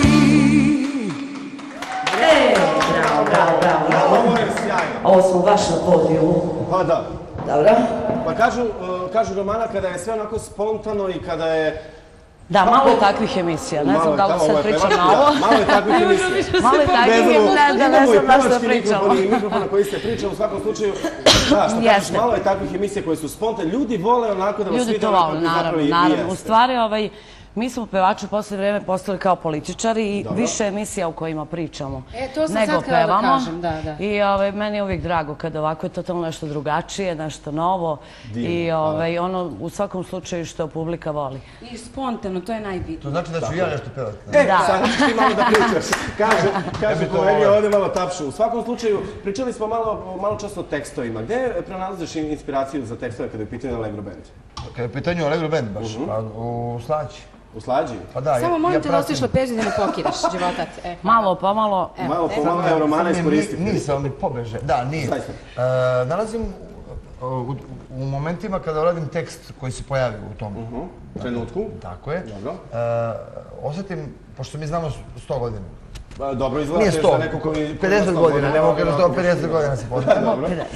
G: Bravo.
A: Ovo je sjajno.
G: Ovo smo baš na podijumu.
A: Pa da.
G: Dobro.
A: Pa kažu Romana kada je sve onako spontano i kada je...
G: Da, malo je takvih emisija. Ne znam da li sad pričam na ovo.
A: Malo je takvih emisija.
G: Malo je takvih emisija, ne znam da što pričamo.
A: I mikrofon na koji se priča u svakom slučaju. Da, što kažeš, malo je takvih emisija koje su spontane. Ljudi vole onako da vas vide onako kako zapravo i jeste.
G: Naravno. U stvari, mi smo pevači u posle vreme postali kao političari i više emisija u kojima pričamo
B: To sam
G: nego
B: sad htjela da
G: pevamo.
B: kažem, da.
G: I meni je uvijek drago kada ovako je totalno nešto drugačije, nešto novo i ono u svakom slučaju što publika voli.
B: I spontano, to je najbitnije.
D: To znači da ću ja nešto pevati.
A: Sad ćeš ti malo da pričaš. Kaže kolegi ovdje malo tapšu. U svakom slučaju, pričali smo malo často o tekstovima. Gde pronalaziš inspiraciju za tekstove kada je pitanje Allegro Band?
D: Kada je pitanje Allegro Band, baš u Slađi.
A: U Slađi?
D: Pa da,
B: Samo molim te da ostiš lepezu i da ne pokideš životat.
G: Malo, pomalo.
A: Malo, evo Romana iskoristiti.
D: Nisam mi pobeže. Da, nije. Nalazim u momentima kada radim tekst koji se pojavi u tom
A: trenutku.
D: Tako je. Osjetim, pošto mi znamo 100 godina,
A: Dobro izgleda.
H: Nije 100, 50 godina, ne mogu kada 150 godina se poznamo.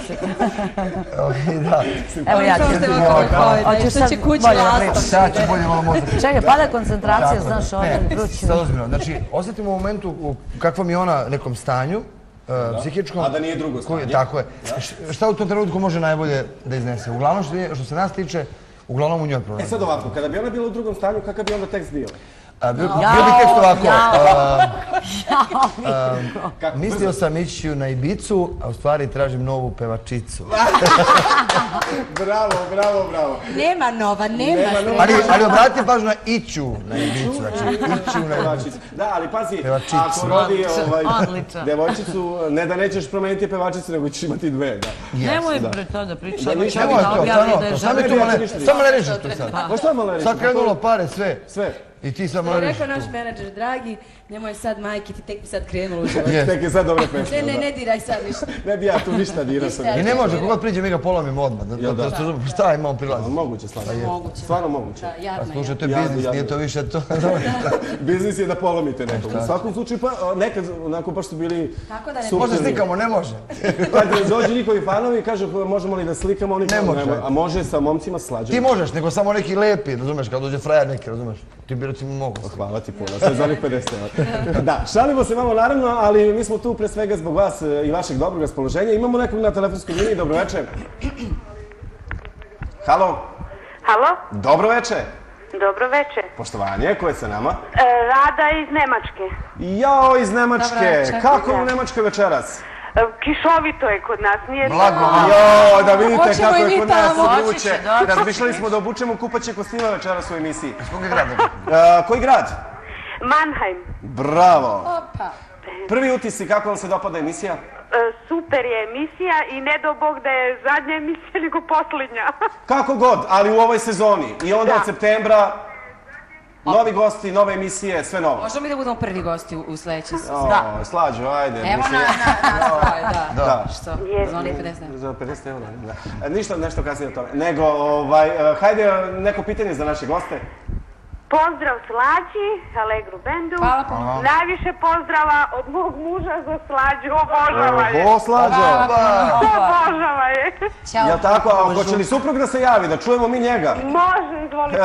G: Evo ja ću
B: što će kući lastom.
H: Sad ću bolje malo možda.
G: Čekaj, pada koncentracija, znaš, ovdje vrućina.
H: Sad ozbiljno, znači osjetimo u momentu u kakvom je ona nekom stanju, psihičkom.
A: A da nije drugo stanje.
H: Tako je. Šta u tom trenutku može najbolje da iznese? Uglavnom što se nas tiče, uglavnom u njoj problem.
A: Sad ovako, kada bi ona bila u drugom stanju, kakav bi onda tekst bio?
H: Bio bi tekst ovako. Mislio sam ići na Ibicu, a u stvari tražim novu pevačicu.
A: Bravo.
B: Nema nova, nema.
H: Ali obratite pažnju na iću na Ibicu, znači iću na Ibicu.
A: Da, ali pazi, ako rodi devojčicu, ne da nećeš promeniti pevačicu, nego ćeš imati dve.
G: Nemoj to da pričam.
H: Samo ne režiš to sad. Sad krenulo pare, sve. I ti samo ne režiš to.
B: Rekao naš menadžer, dragi, nemoj sad majke, ti tek bi sad krenulo u život.
A: Tek je sad dobra pesma.
B: Ne diraj sad ništa.
A: Ne bi ja tu ništa dirao sam.
H: I ne može, kogod priđe mi ga polomimo odmah. Šta imamo prilazi?
A: Moguće, stvarno moguće.
H: Slušaj, to je biznis, nije to više to.
A: Biznis je da polomite nekog. U svakom slučaju, pa nekad, onako, baš su bili...
H: Možda slikamo, ne može.
A: Kad dođu njihovi fanovi i kažu, možemo li da slikamo, oni kažu, a može sa momcima slađaju.
H: Ti možeš, nego samo neki lepi, razumeš, kad dođe frajer neki, razumeš. Ti bi recimo mogu.
A: Hvala ti puno, sve za onih 50 €. Da, šalimo se malo naravno, ali mi smo tu pre svega zbog vas i vašeg dobrog raspoloženja. Imamo nekog na telefonskoj liniji, dobro večer. Halo? Dobro večer.
J: Dobro večer.
A: Poštovanje, ko je sa nama?
J: Rada iz Nemačke.
A: Jao, iz Nemačke. Kako je u Nemačkoj večeras?
J: Kišovito je kod nas, nije...
H: Blago.
A: Jao, da vidite kako je kod nas vruće. Razmišljali smo da obučemo kupaće kostime večeras u emisiji.
H: Iz kog je grada?
A: Koji grad?
J: Mannheim.
A: Bravo. Prvi utisci, kako vam se dopada emisija?
J: Super je emisija i ne do Bog da je zadnja emisija nego posljednja.
A: Kako god, ali u ovoj sezoni. I onda od septembra novi gosti, nove emisije, sve novo.
B: Možemo mi da budemo prvi gosti u sledećoj sezoni?
A: Da. Slađo, ajde.
B: Evo da. Što? Za onih 50 €.
A: Za 50 €, da. Ništa, nešto kasnije o tome. Nego, hajde neko pitanje za naše goste.
J: Pozdrav Slađi, Allegro bendu.
B: Hvala.
J: Najviše pozdrava od mog muža za Slađu, obožava je.
A: Slađo!
J: Obožava je.
A: Jel' tako? A hoće li suprug da se javi, da čujemo mi njega?
J: Može, izvolite.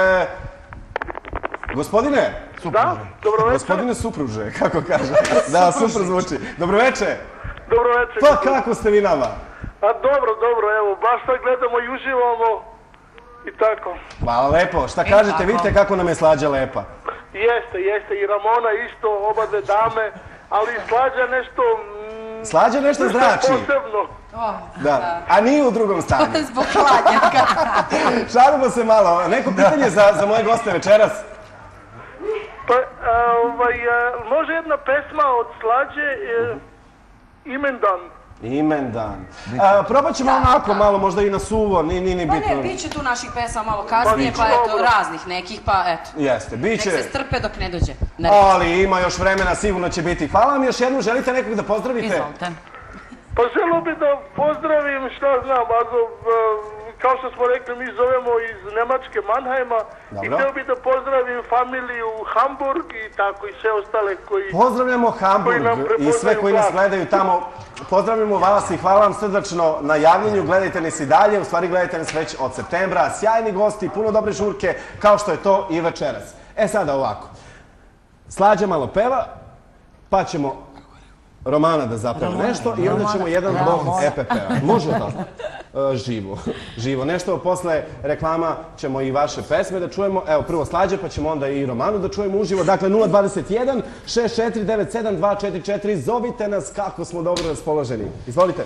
A: Gospodine?
I: Da, dobro večer.
A: Gospodine supruže, kako kaže. Da, super zvuči. Dobro večer.
I: Dobro večer.
A: Pa kako ste vi nama?
I: A dobro, evo, baš sad gledamo i uživamo i tako.
A: Hvala lepo. Šta kažete, vidite kako nam je Slađa lepa?
I: Jeste, i Ramona isto, oba dve dame, ali Slađa nešto...
A: Slađa nešto zrači.
I: Posebno.
A: Da, a nije u drugom stanju.
B: Zbog hladnjaka.
A: Šalimo se malo. Neko pitanje za moje goste večeras?
I: Pa, može jedna pesma od Slađe, Imendan.
A: Imendan. Probat ćemo onako malo, možda i na suvo, ni bitno.
B: Pa ne, bit će tu naših pesama malo kasnije, pa eto, raznih nekih, pa eto.
A: Jeste, bit će.
B: Nek se strpe dok ne dođe.
A: Ali ima još vremena, sigurno će biti. Hvala vam još jednom, želite nekog da pozdravite?
G: Izvolite.
I: Pa želio bih da pozdravim, šta znam, kao što smo rekli, mi zovemo iz Nemačke Mannheima i htio bih da pozdravim familiju Hamburg i tako i sve ostale koji...
A: Pozdravljamo Hamburg i sve koji nas gledaju tamo. Pozdravljamo vas i hvala vam srdačno na javljenju. Gledajte nas i dalje, u stvari gledajte nas već od septembra. Sjajni gosti, puno dobre žurke, kao što je to i večeras. Sada ovako. Slađa malo peva, pa ćemo Romana da zapeva nešto i onda ćemo jedan blok EPP-a. Može to? Živo. Nešto posle reklama ćemo i vaše pesme da čujemo. Evo, prvo Slađe, pa ćemo onda i Romanu da čujemo uživo. Dakle, 021 6497 244. Zovite nas kako smo dobro raspoloženi. Izvolite.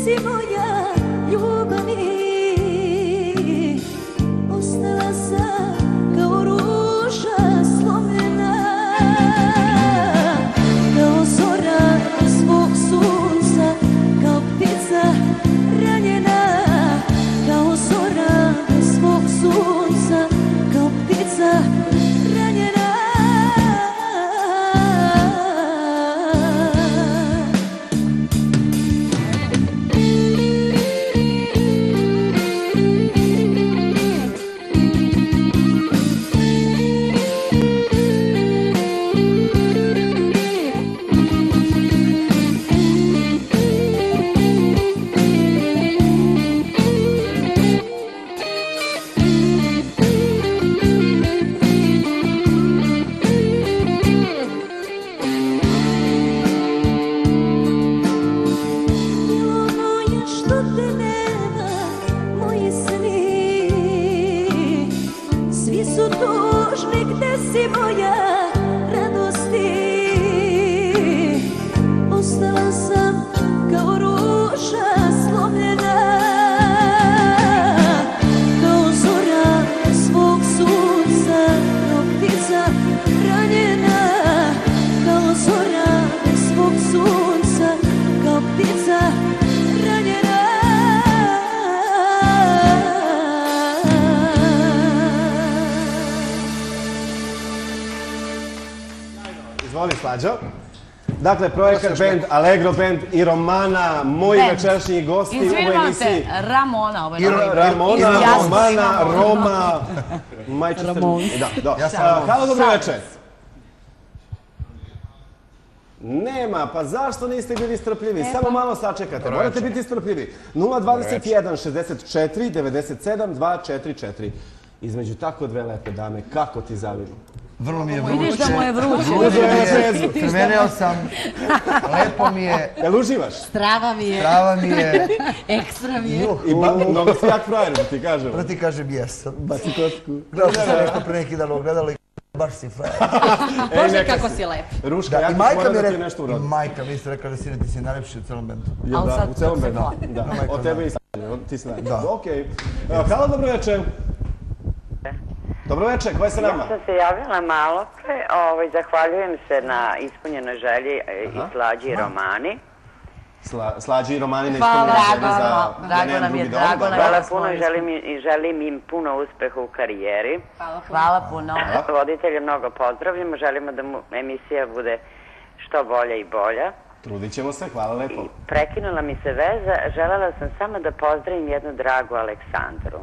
C: si moja ljubavi, ostala sam kao ruža slomljena, kao zora svog sunca, kao ptica ranjena, kao zora svog sunca, kao ptica ranjena.
A: Dakle, projekat band, Allegro band i Romana, moji večerašnji gosti u emisiji.
G: Izvinite, Ramona.
A: Ramona, Romana, Roma, Manchester. Halo, dobro večer. Nema, pa zašto niste bili strpljivi? Samo malo sačekate, morate biti strpljivi. 021 64 97 244. Između tako dve lepe dame, kako ti zavidim?
H: Vrlo mi je vruće.
G: Vidiš da mu je vruće.
H: Crveneo sam, lepo mi je.
A: Jel uživaš?
G: Strava mi je.
H: Strava mi je.
G: Ekstra mi je.
A: I mnogo si jak frajer, da ti kažem.
H: Da ti kažem, jesam.
A: Baci kotku.
H: Gledao sam nešto pre neki dan ogledalo i baš si frajer.
G: Bože, kako si lep.
A: Ruška, ja ti moram da ti nešto urodim.
H: Majka mi ste rekla da sine ti si najlepši u celom bendu.
A: Da, u celom bendu. Od tebe i sanje, ti si najlepši. Okej. Hvala, dobro večer. Dobro večer, ko je sa nama?
K: Ja sam se javila malo pre, zahvaljujem se na ispunjenoj želji i Slađi i Romani.
A: Slađi i Romani na ispunjenoj želji za
G: Drago nam je, drago nam je.
K: Hvala puno i želim im puno uspeha u karijeri.
G: Hvala puno.
K: Voditelje mnogo pozdravljamo, želimo da mu emisija bude što bolja i bolja.
A: Trudit ćemo se, hvala lepo.
K: Prekinula mi se veza, želela sam samo da pozdravim jednu dragu Aleksandru.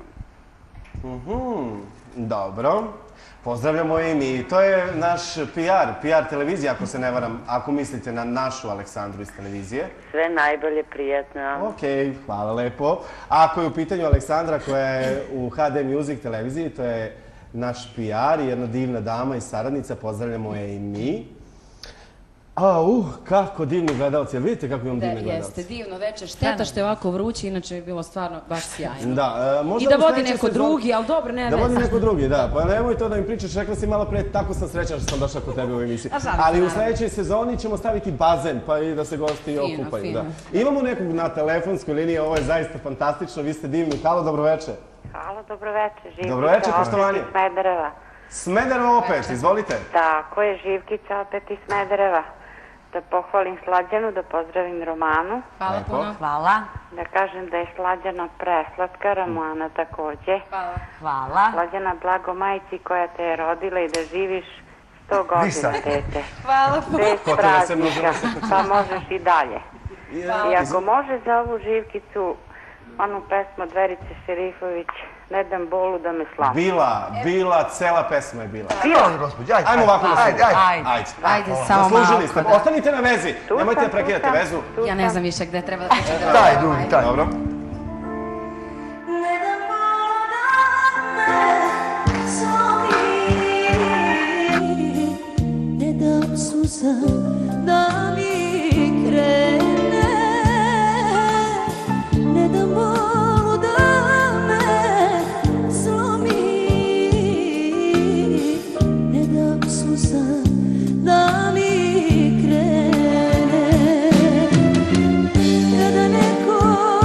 A: Dobro, pozdravljamo i mi. To je naš PR televizija, ako se ne varam, ako mislite na našu Aleksandru iz televizije.
K: Sve najbolje, prijatno.
A: Okej, hvala lepo. A ako je u pitanju Aleksandra koja je u HD Music televiziji, to je naš PR i jedna divna dama i saradnica, pozdravljamo je i mi. Kako divni gledalci, jel vidite kako imam divni gledalci?
B: Jeste, divno večer, šteta što je ovako vruće, inače bi bilo stvarno baš sjajno.
A: Da,
B: i da vodi neko drugi, ali dobro, ne veze.
A: Da vodi neko drugi, da, pa nemoj to da mi pričaš, rekla si malo pre, tako sam srećan što sam došla kod tebe u emisiji. Ali u sledećoj sezoni ćemo staviti bazen, pa i da se gosti okupaju. Imamo nekog na telefonskoj liniji, ovo je zaista fantastično, vi ste divni. Halo, dobro večer.
K: Halo, dobro večer, Živkica.
A: Dobro večer, poštovanje.
K: Iz Smedereva.
A: Smederevo opet, izvolite.
K: Tako je, Živkica opet iz Smedereva. Da pohvalim Slađanu, da pozdravim Romanu.
G: Hvala puno. Hvala.
K: Da kažem da je Slađana preslatka, Romana takođe.
G: Hvala.
K: Slađana, blago majci koja te je rodila i da živiš 100 godina, dete.
G: Hvala puno.
K: Bez praznika, pa možeš i dalje. I ako može za ovu Živkicu, onu pesmu od Verice Šerifović, Ne dam bolu da me slami.
A: Bila, cela pesma je bila.
H: Bila, gospođa, ajde.
A: Ajmo ovako na
H: Ajde.
B: Ajde, samo malo.
A: Zaslužili ste. Ostanite na vezi. Nemojte da prekidate vezu.
B: Ja ne znam više gde treba da početi.
H: Taj drugi, taj.
A: Dobro.
C: Ne dam bolu da me slami, ne dam suza da mi krene, ne dam bolu da me slomi, ne dam suza da mi krene, kada neko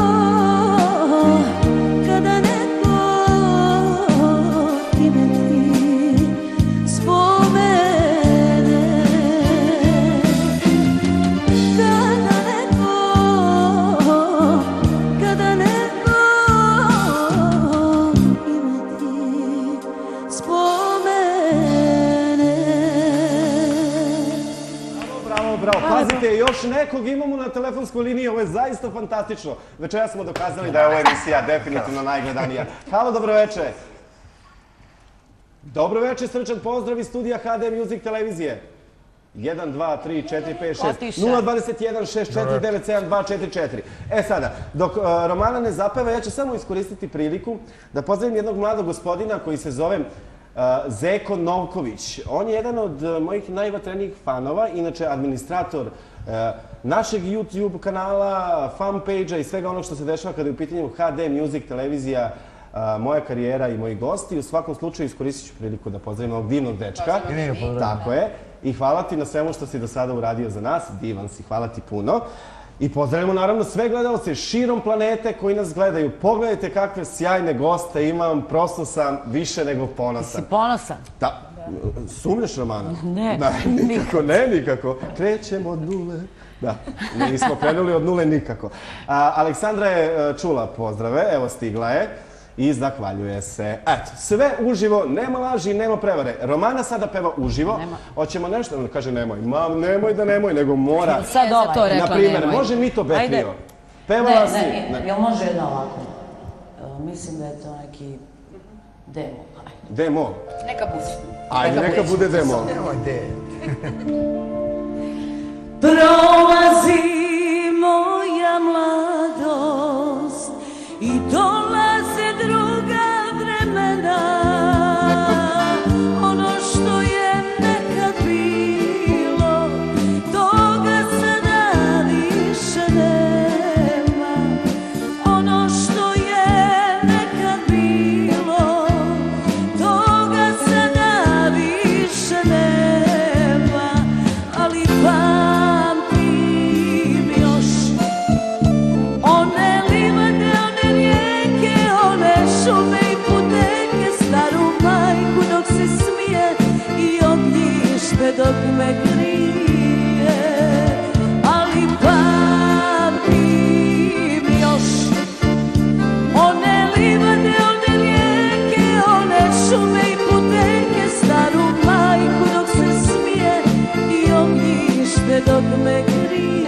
A: nekog imamo na telefonskoj liniji, ovo je zaista fantastično. Večera smo dokazali da je ova emisija definitivno najgledanija. Halo, dobroveče. Dobroveče, srčan pozdrav iz studija HD Music televizije. 1, 2, 3, 4, 5, 6, 021 64 97244. E sada, dok Romana ne zapeva, ja ću samo iskoristiti priliku da pozdravim jednog mladog gospodina koji se zove Zeko Novković. On je jedan od mojih najvatrenijih fanova, inače administrator našeg YouTube kanala, fanpage-a i svega onog što se dešava kada je u pitanju HD Music televizija, moja karijera i moji gosti. U svakom slučaju iskoristit ću priliku da pozdravim ovog divnog dečka. Tako je. I hvala ti na svemu što si do sada uradio za nas. Divan si, hvala ti puno. I pozdravimo naravno sve gledalce širom planete koji nas gledaju. Pogledajte kakve sjajne goste imam, prosto sam više nego ponosan.
G: Si ponosan?
A: Da. Sumnjaš, Romana?
G: Ne.
A: Nikako, ne, nikako. Krećemo od nule. Da, nismo krenuli od nule nikako. Aleksandra je čula pozdrave, evo stigla je. I zahvaljuje se. Eto, sve uživo, nema laži, nema prevare. Romana sada peva uživo. Hoćemo nešto? On kaže nemoj. Mam, nemoj da nemoj, nego mora.
G: Sad to rekla nemoj.
A: Naprimjer, može mi to Betrio? Pevala si?
G: Jel može jedno ovako? Mislim da je to neki demo.
A: Demo?
G: Neka bude.
A: Ajde, neka bude demo.
H: Nemoj de.
C: Prolazi moja mladost i dolaze druga vremena. Ono što je nekad bilo, toga sada više nema. Ono što je nekad bilo, toga sada više nema. Ali pamtim još one livade, one rijeke, one šume i puteke, staru majku dok se smije i ognjište dok me grije. Ali pamtim još one livade, one rijeke, one šume i puteke, staru majku dok se smije i ognjište dok me grije.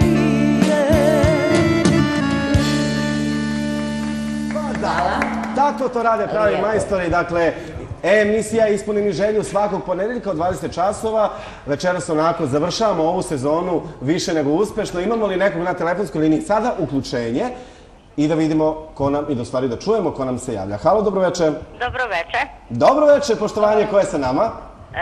A: Tako to rade pravi majstori. Dakle, emisija Ispunim želju svakog ponedeljka od 20 časova. Večeras onako završavamo ovu sezonu više nego uspešno. Imamo li nekog na telefonskoj liniji? Sada uključenje i da vidimo ko nam, i da stvari da čujemo ko nam se javlja. Halo, dobroveče.
L: Dobroveče.
A: Dobroveče, poštovanje, ko je sa nama?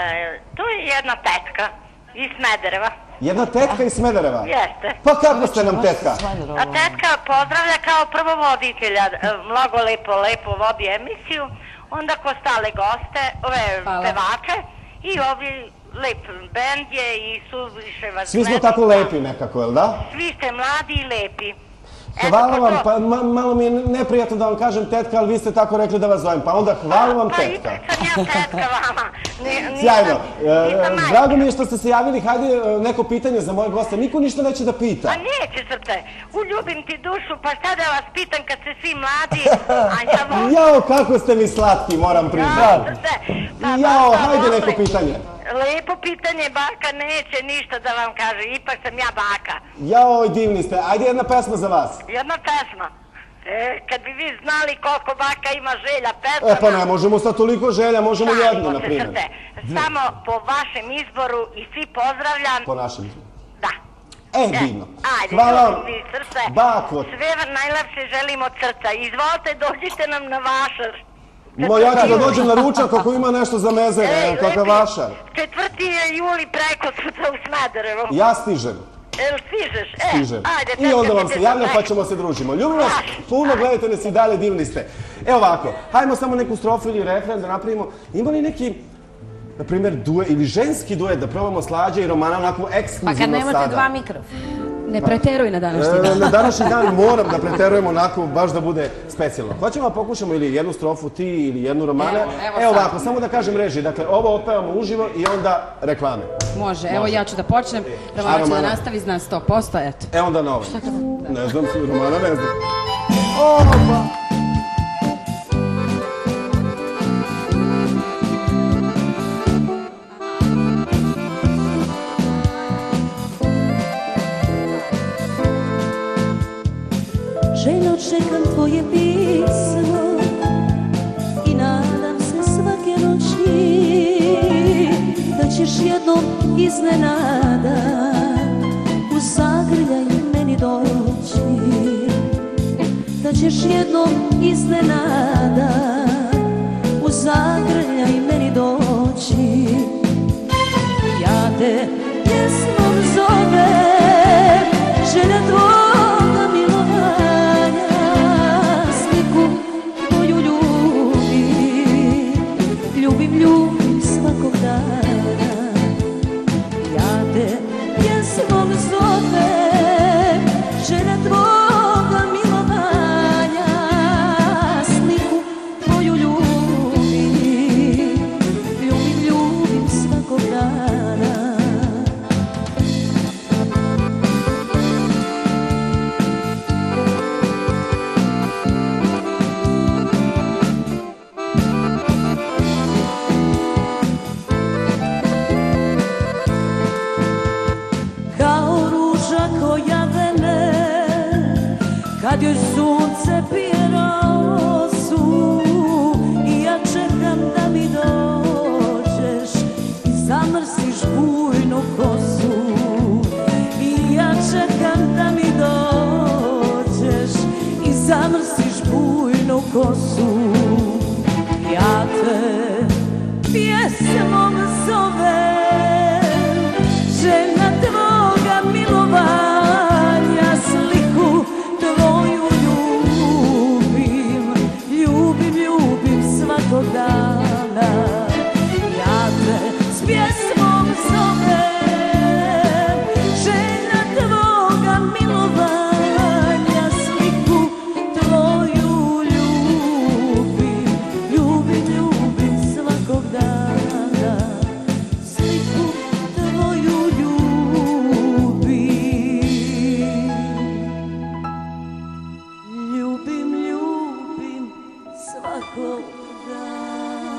L: Tu je jedna tetka iz Smedereva.
A: Jedna tetka iz Smedereva?
L: Jeste.
A: Pa kako ste nam tetka?
L: A tetka pozdravlja kao prvo voditelja, mnogo lepo vodi emisiju, onda ko stale goste, ove pevače i ovi lep bend je i suviše vas
A: Svi smo tako lepi nekako, jel da?
L: Svi ste mladi i lepi.
A: Hvala vam, pa malo mi je neprijatno da vam kažem tetka, ali vi ste tako rekli da vas zovem, pa onda hvala vam tetka.
L: Pa ipak sam ja tetka vama.
A: Sjajno. Drago mi je što ste se javili, hajde neko pitanje za moje goste. Niko ništa neće da pita.
L: Pa neće, srce. Uljubim ti dušu, pa šta da vas pitam kad ste svi mladi, a ja vam...
A: Jao, kako ste mi slatki, moram priznati. Jao, hajde neko pitanje.
L: Lepo pitanje, baka neće ništa da vam kaže, ipak sam ja baka.
A: Jao, divni ste. Ajde jedna pesma za vas.
L: Jedna pesma. Kad bi vi znali koliko baka ima želja pesama...
A: Pa ne možemo sa toliko želja, možemo jednu, na primjer.
L: Samo po vašem izboru i svi pozdravljam.
A: Po našem izboru?
L: Da.
A: Divno.
L: Ajde,
A: hvala vam,
L: srce.
A: bako.
L: Sve vam najlepše želim od srca. Izvolite, dođite nam na vašar.
A: Ja ću da dođem na ručak ako ima nešto za mezere, kakav vašar.
L: 4. juli preko sutra u Smederevu.
A: Ja stižem.
L: Jel stižeš?
A: Stižem. I onda vam se javljam pa ćemo se družimo. Ljubim vas, puno gledajte nas i dalje, divni ste. Evo ovako, hajmo samo neku strofu ili refren da napravimo. Ima li neki, na primjer, duet ili ženski duet da probamo Slađa i Romana onako ekskluzivno sada?
G: Pa kad nemate dva mikrofona.
B: Ne preteruj na današnji dan.
A: Na današnji dan moram da preterujemo onako, baš da bude specijalno. Hoćemo da pokušamo ili jednu strofu ti ili jednu Romana. Evo ovako, samo da kažem režiji. Dakle, ovo otpevamo uživo i onda reklame.
B: Može, evo ja ću da počnem. Romana će da nastavi, zna 100%, eto.
A: E onda na ovaj. Ne znam, Romana ne znam.
C: željno čekam tvoje pismo i nadam se svake noći da ćeš jednom iznenada u zagrljaj meni doći, da ćeš jednom iznenada u zagrljaj meni doći. Ja te pjesmom zovem, želja tvoga milovanja, sliku tvoju ljubim, ljubim svakog dana. Ja te pjesmom zovem, želja tvoga milovanja, sliku tvoju ljubim, ljubim svakog dana. Kad joj sunce pije rosu i ja čekam da mi dođeš i zamrsiš bujnu kosu, i ja čekam da mi dođeš i zamrsiš bujnu kosu. Ja te pjesmom zovem, željna tvoga milovanja, sliku tvoju ljubim svakog dana. Ja te s pjesmom zovem, željna tvoga milovanja, sliku tvoju ljubim svakog dana. Sliku tvoju ljubim svakog dana.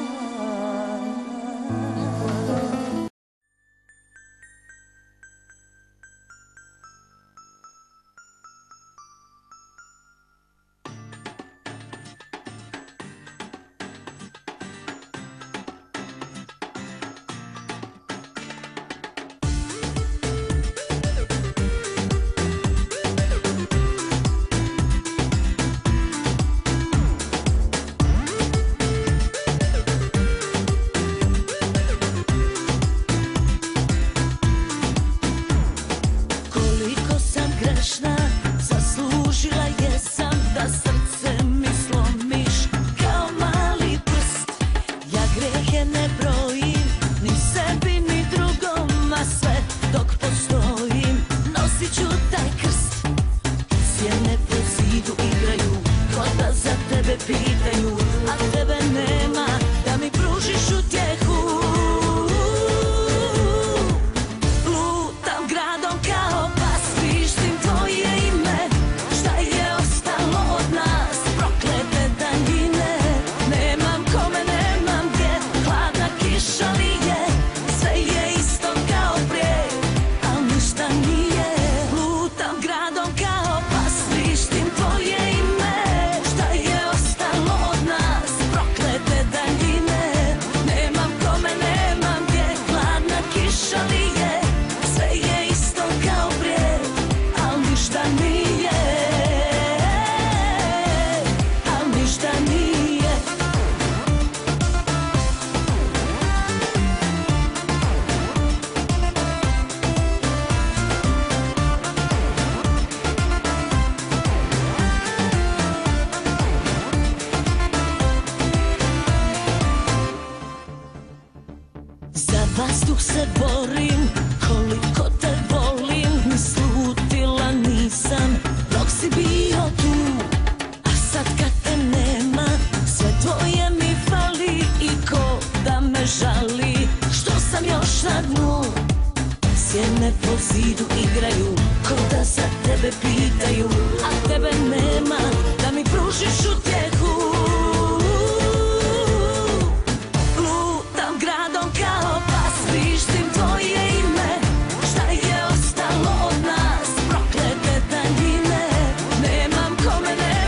C: Zaslužila jesam da srce mi slomiš kao mali prst. Ja grehe ne brojim, ni sebi ni drugom, a sve dok postojim nosit ću taj krst. Sjene po zidu igraju, ko da za tebe pitaju, a tebe nema da mi pružiš utjehu. Lutam gradom kao pas, prištim tvoje ime. Šta je ostalo od nas, proklete daljine? Nemam kome, nemam gdje, hladna kiša lije. Sve je isto kao prije, al ništa nije. Lutam gradom kao pas, prištim tvoje ime. Šta je ostalo od nas, proklete daljine? Nemam kome, nemam gdje, hladna kiša lije. Sve je isto kao prije, al ništa nije, al ništa nije. Za vazduh se borim, koliko te volim, ni slutila nisam dok si bio tu. A sad kad te nema, sve tvoje mi fali i ko da me žali, što sam još na dnu. Sjene po zidu igraju, ko da za tebe pitaju, a tebe nema da mi pružiš utjehu. Lutam gradom kao pas, prištim tvoje ime. Šta je ostalo od nas, proklete daljine? Nemam kome, nemam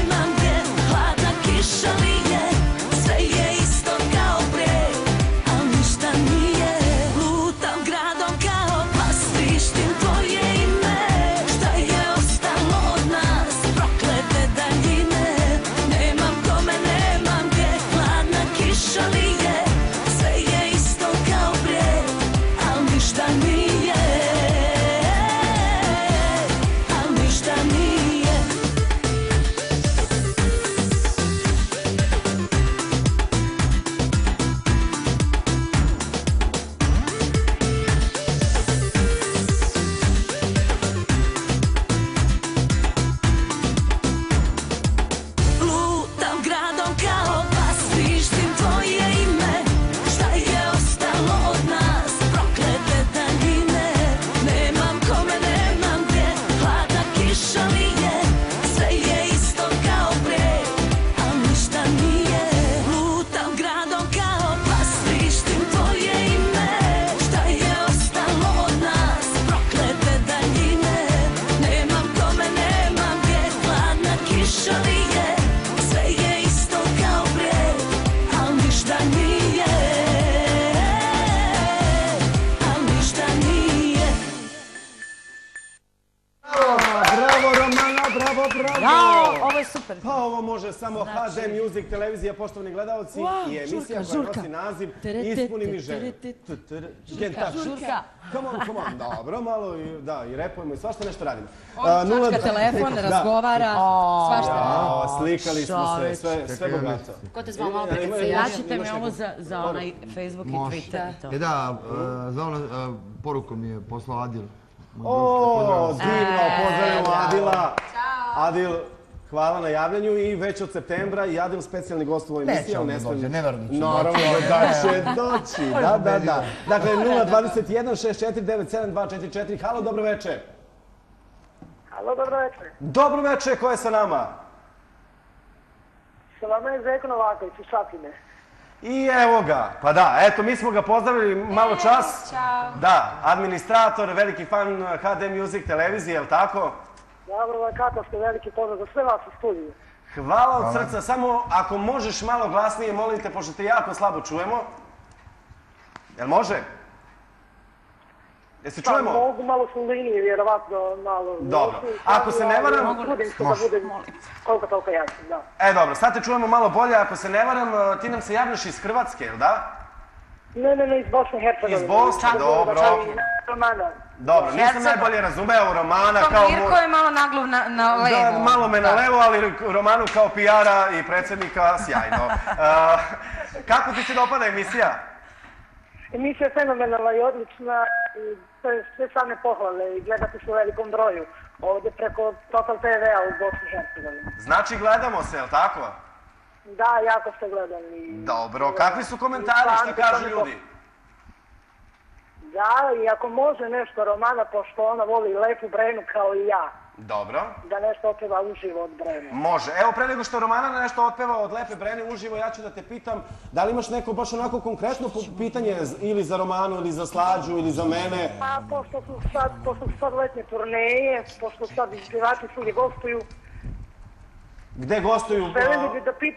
G: Ovo je super.
A: Pa ovo može samo HD Music televizija, poštovani gledalci, i emisija koja nosi naziv Ispuni mi želju.
G: Žurka.
A: Come on. Dobro, malo i repujemo i svašta nešto radimo.
B: On čačka telefon, razgovara, svašta.
A: Slikali smo se, sve bogato.
B: Ko te zvao malo pre kad se
G: Jačite mi ovo za onaj Facebook i Twitter.
H: Da, zvao poruku mi je poslao Adil.
A: O, divno, pozdravimo Adila. Adil, hvala na javljanju i već od septembra i Adil specijalni gost u ovoj emisiji.
H: Neće on dođe, nevarno će.
A: Naravno da će doći, da. Dakle, 021 64 97244. Halo, dobro večer.
E: Halo, dobro večer.
A: Dobro večer, ko je sa nama?
E: Sa vama je Zeko Novaković iz Šapine.
A: I evo ga, pa da, eto, mi smo ga pozdravili malo čas.
B: Ćao.
A: Da, administrator, veliki fan HD Music televizije, je li tako?
E: Dobro, kako ste, veliki pozdrav za sve vas u studiju.
A: Hvala od srca, samo ako možeš malo glasnije, molim te, pošto te jako slabo čujemo. Jel može? Jel se čujemo?
E: Mogu, malo su linije, vjerovatno malo...
A: Dobro, ako se ne varam...
E: Trudim se da budem koliko toliko jasno, da.
A: Dobro, sad te čujemo malo bolje, ako se ne varam, ti nam se javljaš iz Hrvatske, jel da?
E: Ne, iz Bosne i Hercegovine.
A: Iz Bosne, dobro.
E: Romana.
A: Dobro, nisam najbolje razumeo Romana kao...
B: Mirko je malo naglov na levo.
A: Da, malo me na levo, ali Romanu kao PR-a i predsjednika sjajno. Kako ti se dopada emisija?
E: Emisija je fenomenalna i odlična. Sve same pohvale i gledate se u velikom broju. Ovdje preko Total TV-a u Bosni i Hercegovini.
A: Znači gledamo se, jel tako?
E: Da, jako ste gledali.
A: Dobro, kakvi su komentari, šta kažu ljudi?
E: Da, i ako može nešto Romana, pošto ona voli Lepu Brenu kao i ja.
A: Dobro.
E: Da nešto otpeva uživo od Brene.
A: Može. Evo, pre nego što Romana nešto otpeva od Lepe Brene uživo, ja ću da te pitam da li imaš neko baš onako konkretno pitanje ili za Romanu, ili za Slađu, ili za mene?
E: Pa, pošto su sad letnje turneje, pošto sad izpjevači svugdje gostuju.
A: Gde gostuju?
E: Želio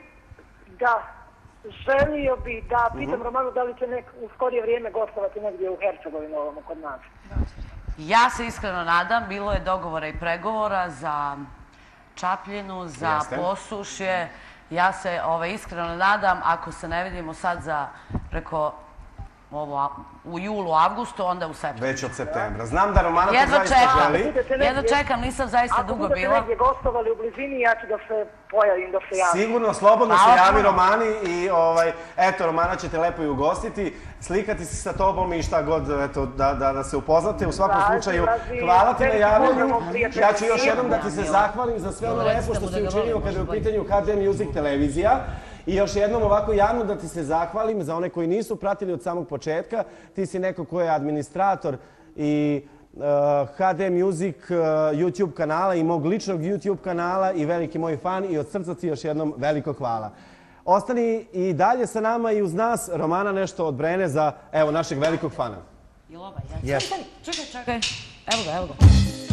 E: bi da pitam Romanu da li će u skorije vrijeme gostovati negdje u Hercegovini ovamo kod nas.
G: Ja se iskreno nadam, bilo je dogovora i pregovora za Čapljinu, za Posušje. Ja se iskreno nadam, ako se ne vidimo sad za preko u julu, avgustu, onda u septembru.
A: Već od septembra. Znam da Romana to zaista želi.
G: Jedno čekam, nisam zaista dugo bila.
E: Ako budete negdje gostovali u blizini, ja ću da se pojavim, da se javim.
A: Sigurno, slobodno se javi Romani i eto, Romana će te lepo i ugostiti, slikati se sa tobom i šta god, eto, da se upoznate. U svakom slučaju, hvala ti na javljanju. Ja ću još jednom da ti se zahvalim za sve ono lepo što si učinio kada je u pitanju HD Music televizija. I još jednom ovako javno da ti se zahvalim za one koji nisu pratili od samog početka. Ti si neko ko je administrator i HD Music YouTube kanala i mog ličnog YouTube kanala i veliki moj fan i od srca ti još jednom veliko hvala. Ostani i dalje sa nama i uz nas Romana nešto od Brene za, evo, našeg velikog fana.
G: Čekaj. Evo ga.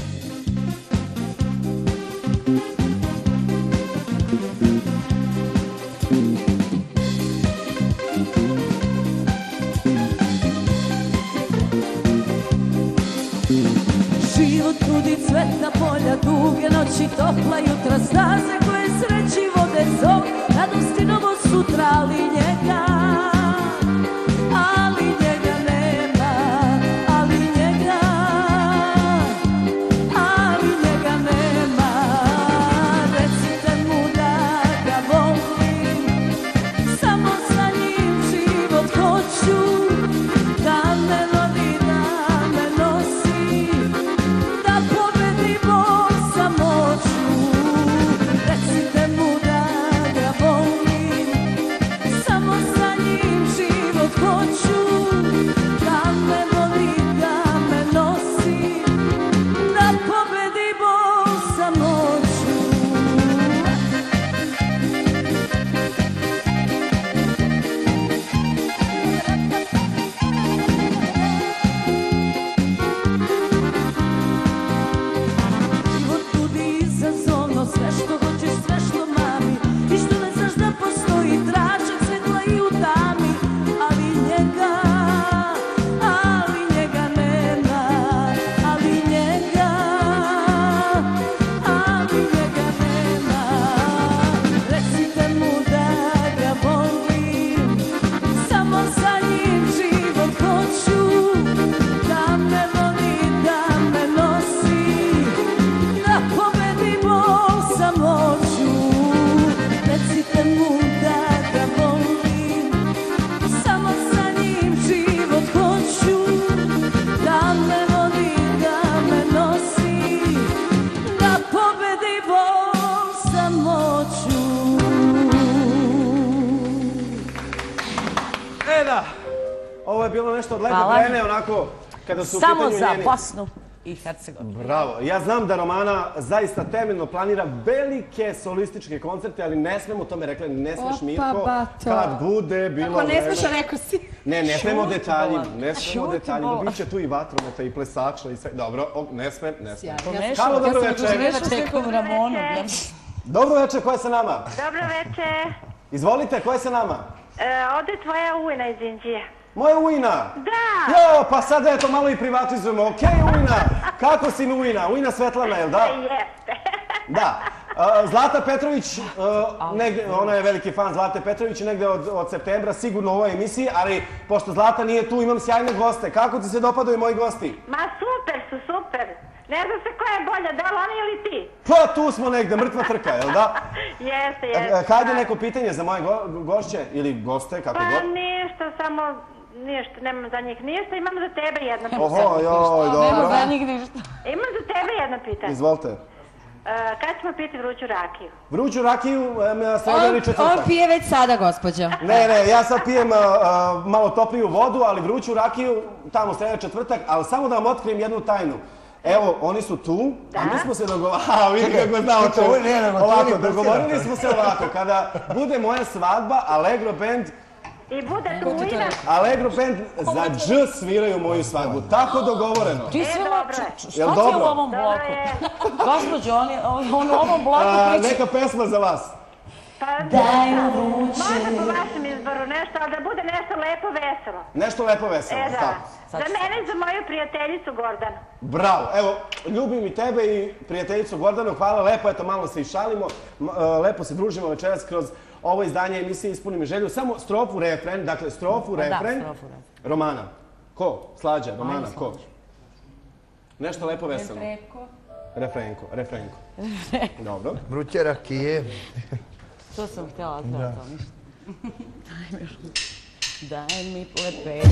C: Život nudi cvetna polja, duge noći, topla jutra, staze koje sreći vode zov, radosti novo sutra, ali njega nema, ali njega nema. Recite mu da ga volim, samo sa njim život hoću, da me vodi, da me nosi, da pobedimo samoću. noću.
A: Da, ovo je bilo nešto od Lepe Brene, onako, kada su u pitanju njeni...
G: Samo za Bosnu i Hercegovinu.
A: Bravo. Ja znam da Romana zaista temeljno planira velike solističke koncerte, ali ne smemo, to me rekla, ne smeš Mirko, kad bude bilo vreme...
B: Ako ne smeš, rekao si.
A: Ne smemo detaljima, ne smemo detaljima. Biće tu i vatrometa i plesača i sve. Dobro, ne smem. Halo, dobro večer. Dobro večer, ko je sa nama?
J: Dobro večer.
A: Izvolite, ko je sa nama?
J: Ovdje je tvoja Ujna iz Inđije.
A: Moja Ujna?
J: Da.
A: Jo, pa sada eto malo i privatizujemo. Okej, Ujna. Kako si mi Ujna? Ujna Svetlana, jel da?
J: Jeste.
A: Da. Zlata Petrović, ona je veliki fan Zlate Petrović, negde od septembra, sigurno u ovoj emisiji, ali pošto Zlata nije tu, imam sjajne goste. Kako ti se dopadaju moji gosti?
J: Ma super su, super. Ne znam se koja je bolja, da li oni ili ti?
A: Pa tu smo negde, mrtva trka, jel da?
J: Jeste.
A: Hajde neko pitanje za moje gošće ili goste, kako god?
J: Pa ništa, samo ništa, nemam za njih ništa, imam za tebe jedno pitanje.
A: Oho, joj, dobro.
G: Nemam za njih ništa.
J: Imam za tebe jedno pitanje.
A: Izvolite.
J: Kad ćemo piti vruću rakiju?
A: Vruću rakiju, sreda ili četvrtak?
B: On pije već sada, gospođo.
A: Ne, ja sad pijem malo topliju vodu, ali vruću rakiju tamo sreda četvrtak, ali samo da vam otkrijem jednu tajnu. Evo, oni su tu, a mi smo se dogovorili, vidi kako znao ovako, dogovorili smo se ovako, kada bude moja svadba, Allegro Band
J: i bude tu Ujna.
A: Allegro Band za dž sviraju moju svadbu, tako dogovoreno.
G: Šta ti je u ovom bloku? Gospođo, on u ovom bloku priča.
A: Neka pesma za vas.
J: Daj vruće. Može po vašem izboru nešto, ali da bude nešto lepo veselo.
A: Nešto lepo veselo, tako.
J: Za mene i za moju prijateljicu Gordanu.
A: Bravo, evo, ljubim i tebe i prijateljicu Gordanu, hvala lepo, eto malo se i šalimo, lepo se družimo večeras kroz ovo izdanje emisije Ispuni mi želju, samo strofu, refren, dakle strofu, refren, Romana. Ko? Slađa, Romana, ko? Nešto lepo veselo. Refrenko. Dobro.
H: Vruće rakije.
G: To sam htjela, to ništa. Daj mi lepe.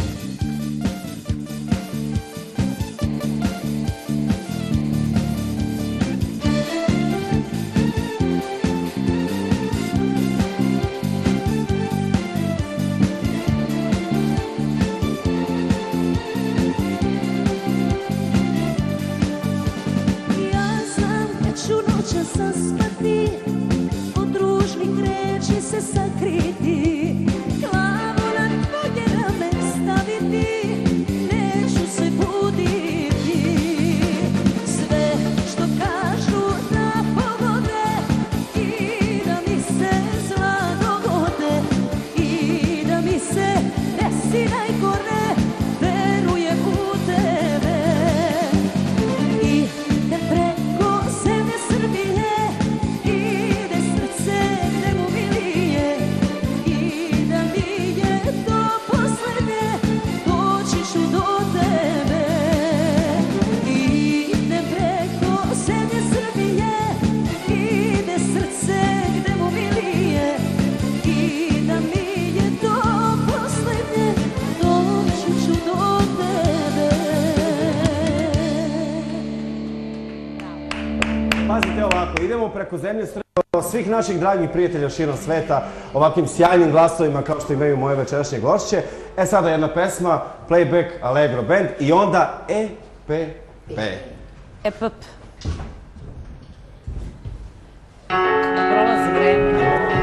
C: Zaspati, od ružnih reči se sakriti, glavu na tvoje rame staviti, neću se buditi. Sve što kažu da pogode i da mi se zla dogode i da mi se desi najgore, verujem u tebe i da preko zemlje Srbije ide srce gde mu milije i da mi je to poslednje, doći ću do tebe. Ide preko zemlje Srbije, ide srce gde mu milije i da mi je to poslednje, doći ću do tebe.
A: Pazite ovako, idemo preko zemlje svih naših dragih prijatelja širom sveta ovakvim sjajnim glasovima kao što imaju moje večerašnje gošće. Sada jedna pesma, Playback Allegro Band i onda EPP.
G: EPP. Prolazi vreme.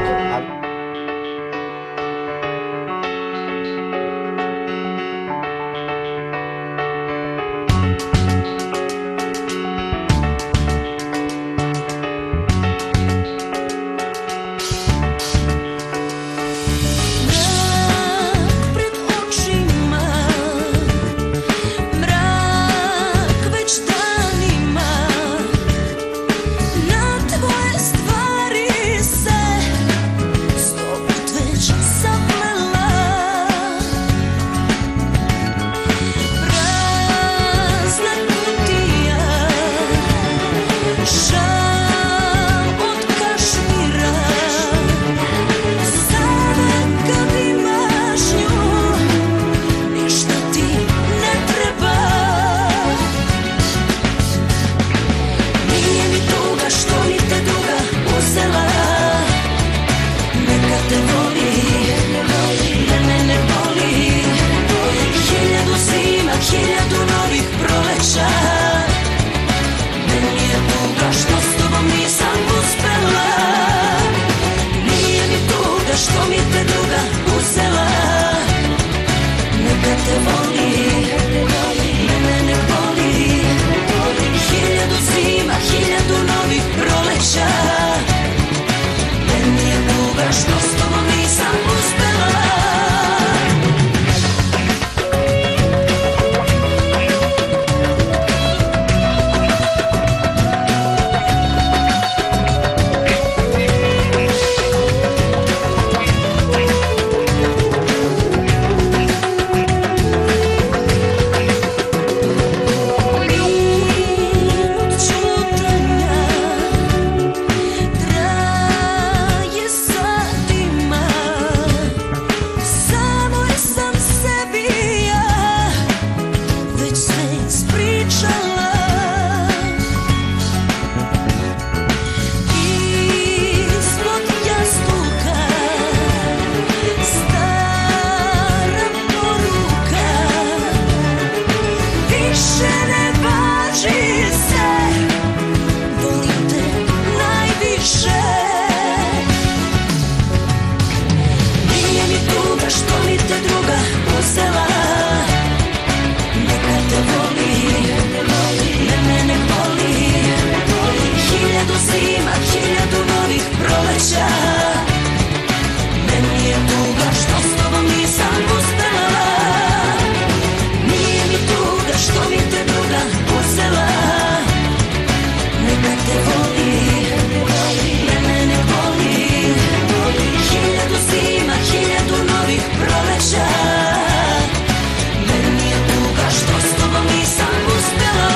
C: Pred očima, mrak već danima, novih proleća. Meni je tuga što s tobom nisam uspela. Nije mi tuga što mi te druga uzela. Neka te voli, mene ne boli. Hiljadu zima, hiljadu novih proleća. Meni je tuga što s tobom nisam uspela.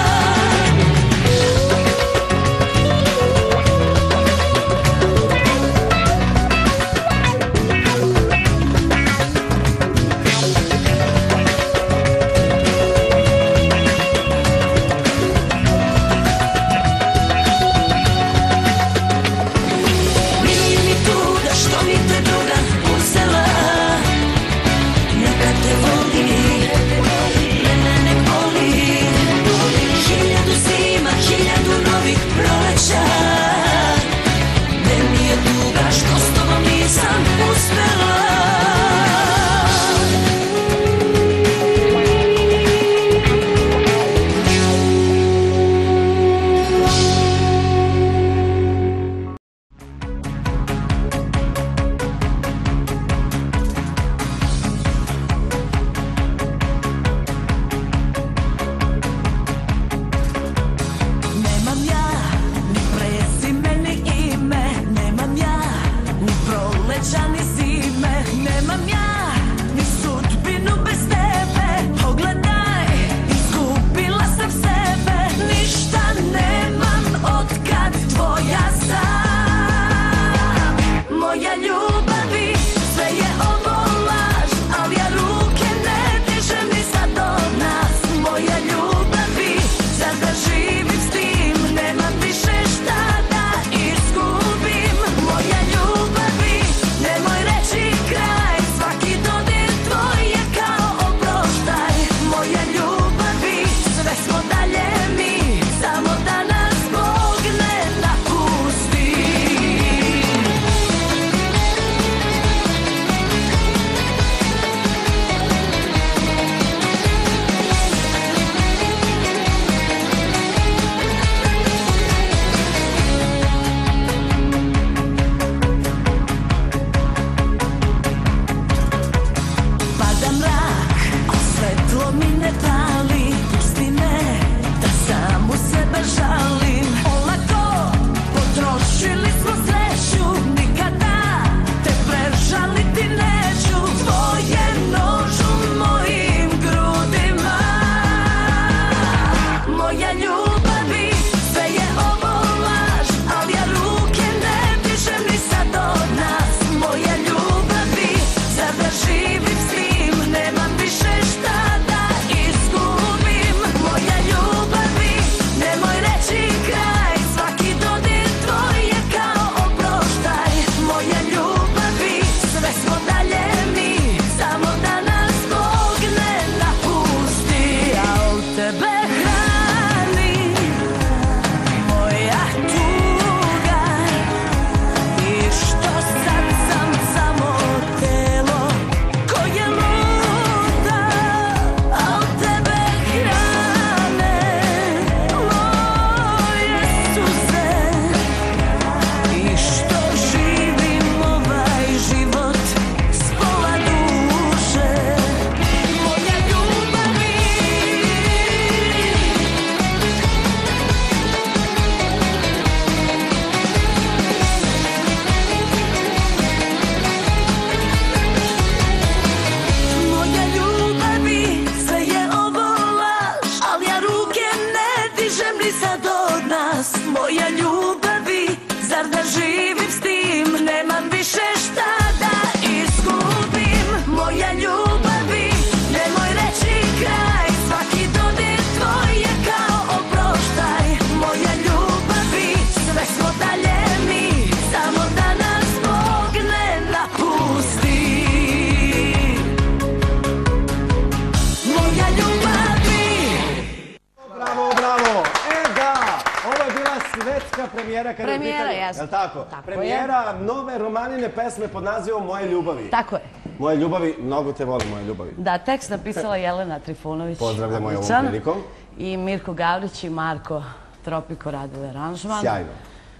G: Premijera, jesmo.
A: Jel' tako? Premijera nove Romanine pesme pod nazivom Moje ljubavi.
G: Tako je.
A: Moje ljubavi, mnogo te volim, moje ljubavi.
G: Da, tekst napisala Jelena Trifunović.
A: Pozdravljamo je ovom prilikom.
G: I Mirko Gavrić i Marko Tropiko radili aranžman.
A: Sjajno.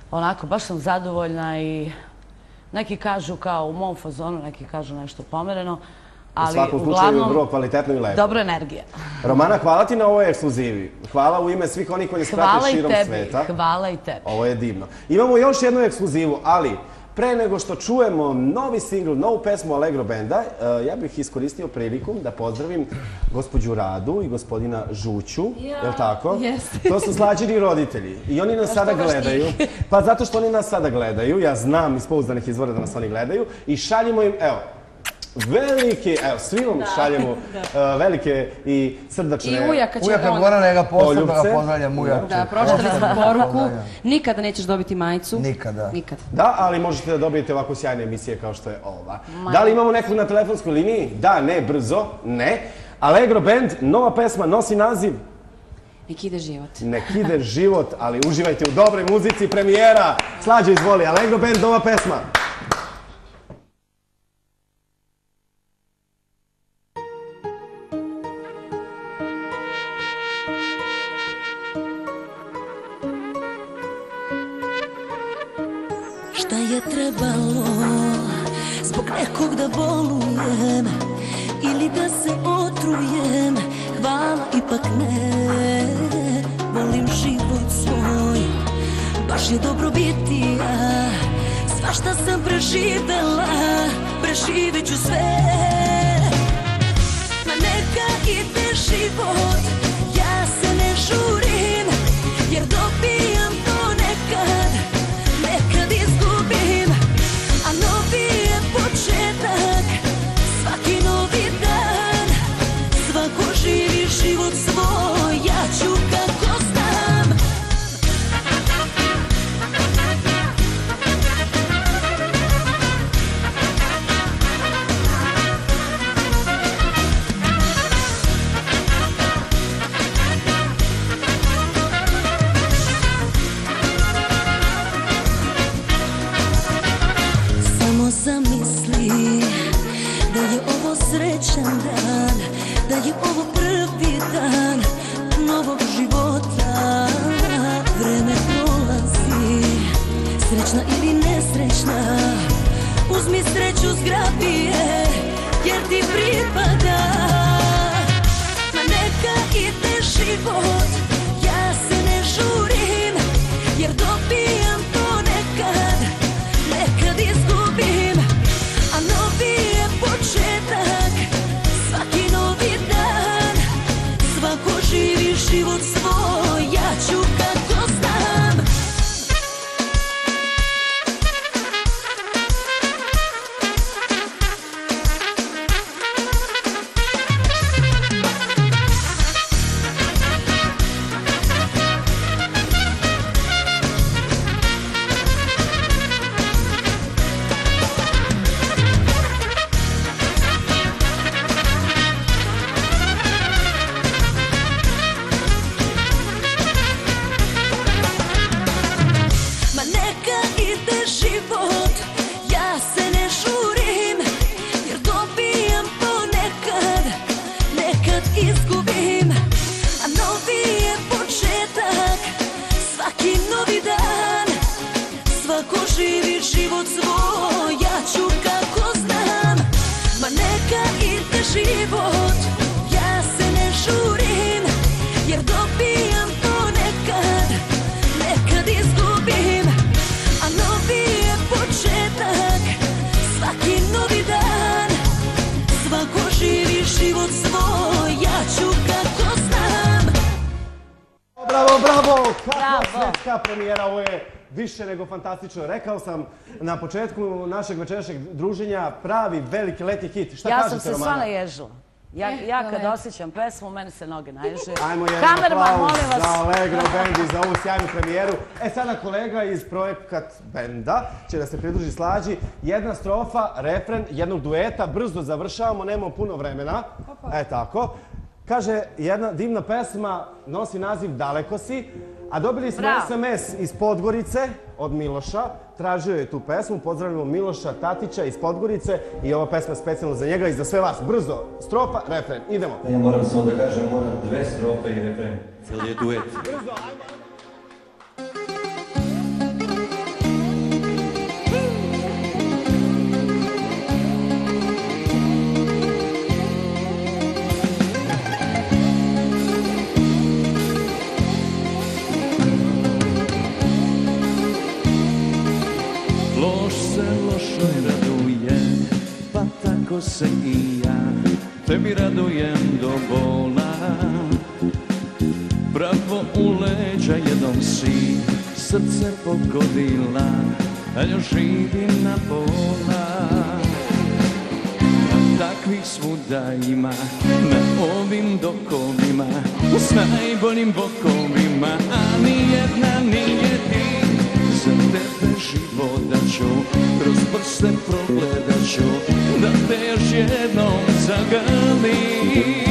G: onako, baš sam zadovoljna i neki kažu kao u mom fazonu, neki kažu nešto pomereno, ali
A: u svakom slučaju vrlo kvalitetno i lepo.
G: Dobra energija.
A: Romana, hvala ti na ovoj ekskluzivi. Hvala u ime svih onih koji sprate širom sveta.
G: Hvala i tebi.
A: Ovo je divno. Imamo još jednu ekskluzivu, ali pre nego što čujemo novi singl, novu pesmu Allegro Benda, ja bih iskoristio priliku da pozdravim gospođu Radu i gospodina Žuću, je li tako?
B: Jeste.
A: To su Slađini roditelji i oni nas sada gledaju. Pa zato što oni nas sada gledaju, ja znam iz pouzdanih izvora da nas oni gledaju i šaljimo im, evo, velike, evo, svi vam šaljemo velike i srdačne
B: i ujaka će
H: ujaka Gorana, ja ga posebno ga pozdravljam, ujak.
B: Da, pročitali smo poruku, nikada nećeš dobiti majicu.
H: Nikada.
A: Da, ali možete da dobijete ovako sjajne emisije kao što je ova. Da li imamo nekog na telefonskoj liniji? Da, ne, brzo, ne. Allegro Band, nova pesma nosi naziv
B: Nek ide život.
A: Nek ide život, ali uživajte u dobroj muzici, premijera. Slađe, izvoli, Allegro Band, nova pesma.
C: Šta je trebalo zbog nekog da bolujem ili da se otrujem, hvala ipak ne. Volim život svoj, baš je dobro biti ja. Svašta sam preživela, preživit ću sve. Ma neka ide život, ja se ne žurim, jer dobijam to nekad, nekad izgubim. A novi je početak, svaki novi dan, svako živi život svoj, ja ću kako znam. Samo zamisli da je ovo srećan dan, da je ovo prvi dan novog života. Vreme prolazi, srećna ili nesrećna, uzmi sreću, zgrabi je, jer ti pripada. Ma neka ide život, ja se ne žurim, jer dobijam to nekad, nekad izgubim. A novi je početak, svaki novi dan, svako živi život svoj, ja ću kako znam. Ma neka ide život, ja se ne žurim, jer dobijam to nekad, nekad izgubim. A novi je početak, svaki novi dan, svako živi život svoj, ja ću kako znam. Ma neka ide život, ja se ne žurim, jer dobijam to nekad, nekad izgubim. A novi je početak, svaki novi dan, svako živi život svoj, ja ću kako znam.
A: Bravo, bravo! Kakva svetska premijera, ovo je više nego fantastično. Rekao sam na početku našeg večerašnjeg druženja, pravi veliki letnji hit. Šta
G: Ja
A: kažete,
G: sam se
A: Romana?
G: sva naježila. Ja kad osjećam pesmu, meni se noge naježe.
A: Ajmo jedan
G: Kamerman,
A: aplauz
G: molim vas.
A: za Allegro Band i za ovu sjajnu premijeru. Sada kolega iz Projekat Benda će da se pridruži Slađi. Jedna strofa, refren jednog dueta, brzo završavamo, nemamo puno vremena. tako. Kaže, jedna divna pesma nosi naziv Daleko si, a dobili smo SMS iz Podgorice od Miloša. Tražio je tu pesmu, pozdravljamo Miloša Tatića iz Podgorice i ova pesma je specijalno za njega i za sve vas. Brzo, strofa, refren, idemo.
M: Ja moram samo da kažem, moram 2 strofe i refren, cijeli je duet.
A: Brzo, ajmo.
N: loš se lošoj raduje, pa tako se i ja tebi radujem do bola. Pravo u leđa jednom si srce pogodila, a još živim na pola. Takvih svuda ima na ovim dokovima, s najboljim bokovima, a nijedna nije ti. Za tebe život daću, kroz prste progledat ću, da te još jednom zagrlim.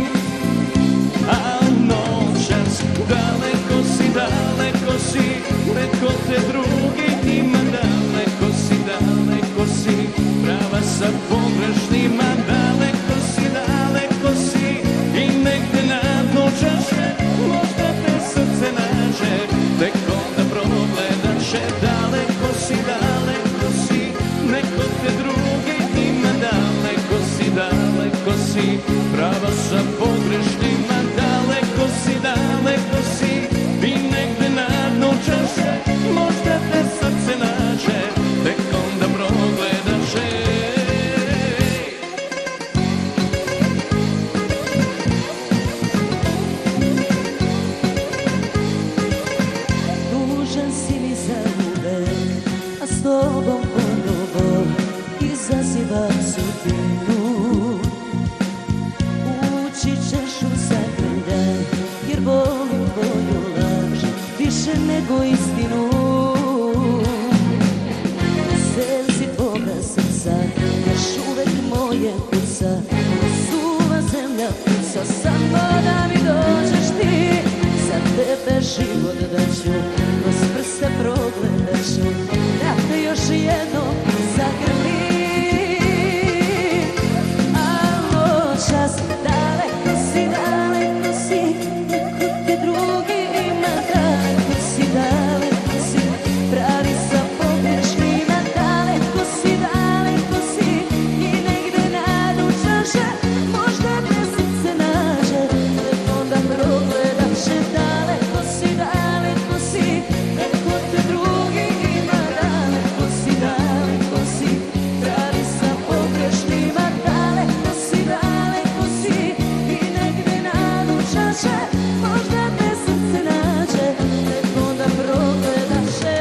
N: A noćas daleko si, neko te drugi ima. Daleko si, prava sa pogrešnima. Daleko si, i negde na dnu čaše možda te srce nađe, tek onda progledat će. Daleko si, neko te drugi ima. Daleko si, prava sa pogrešnima. Daleko si, i negde na dnu čaše možda te srce nađe, tek onda progledat će.
C: Dužan si mi za uvek, a s tobom ponovo izazivam sudbinu. Ući ćeš u zagrljaj, jer volim tvoju laž više nego istinu. Srce tvoga srca još uvek moje kuca, suva zemlja kuca, samo da mi dođeš ti. Za tebe život daću, kroz prste progledat ću, da te još jednom zagrlim. A noćas daleko si, neko te drugi ima. Daleko si, pravi sa pogrešnima. Daleko si, i negde na dnu čaše možda te srce nađe, tek onda progledat će. Daleko si, neko te drugi ima. Daleko si, pravi sa pogrešnima. Daleko si, i negde na dnu čaše možda te srce nađe, tek onda progledat će.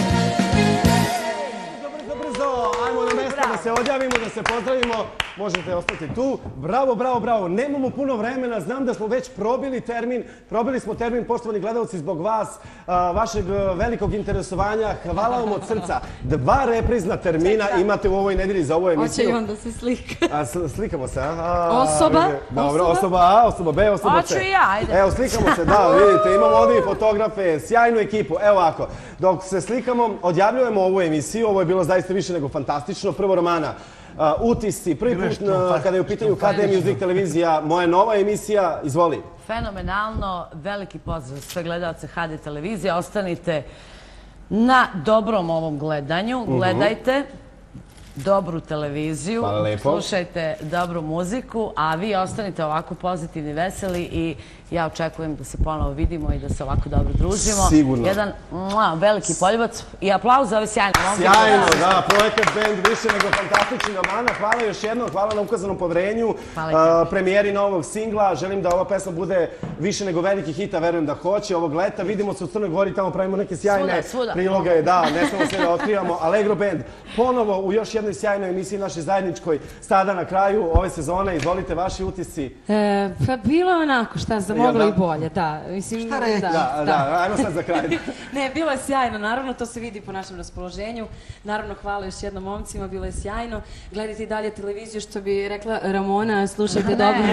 A: Brzo, ajmo na mesto da se odjavimo, da se pozdravimo. Možete ostati tu. Bravo. Nemamo puno vremena, znam da smo već probili smo termin, poštovani gledalci, zbog vas, vašeg velikog interesovanja. Hvala vam od srca. 2 reprizna termina imate u ovoj nedelji za ovu emisiju.
B: Hoće i on da se slika.
A: Slikamo se, a?
B: Osoba?
A: Dobro, osoba A, osoba B, osoba C.
G: Hoću i ja, ajde.
A: Evo, slikamo se, da, vidite, imamo ovdje i fotografe, sjajnu ekipu. Evo ovako, dok se slikamo, odjavljujemo ovu emisiju, ovo je bilo zaista više nego fantastično. Prvo Romana, utisci, prvi put kada je u pitanju KD Music televizija, moja nova emisija, izvoli.
G: Fenomenalno, veliki pozdrav sve gledalce HD televizije, ostanite na dobrom ovom gledanju, gledajte dobru televiziju, slušajte dobru muziku, a vi ostanite ovako pozitivni, veseli i ja očekujem da se ponovo vidimo i da se ovako dobro družimo.
A: Sigurno.
G: Jedan veliki poljubac i aplauz za ove sjajne momke.
A: Sjajno, da, projekat band više nego fantastični. Romana, hvala još jednom, hvala na ukazanom poverenju, premijeri novog singla. Želim da ova pesma bude više nego veliki hit, a verujem da hoće. Ovog leta vidimo se u Crnoj Gori, tamo pravimo neke sjajne priloge. Da, ne smemo sve da otkrivamo. Allegro band, ponovo u još jednoj sjajnoj emisiji našoj zajedničkoj, sada na kraju ove sezone. Izvolite, vaši utisci.
B: Pa bilo je onako, šta za moglo i bolje, da.
A: Šta reći? Da, ajmo sad za kraj.
B: Ne, bilo je sjajno, naravno, to se vidi po našem raspoloženju. Naravno, hvala još jednom momcima, bilo je sjajno. Gledajte i dalje televiziju, što bi rekla Ramona, slušajte dobro...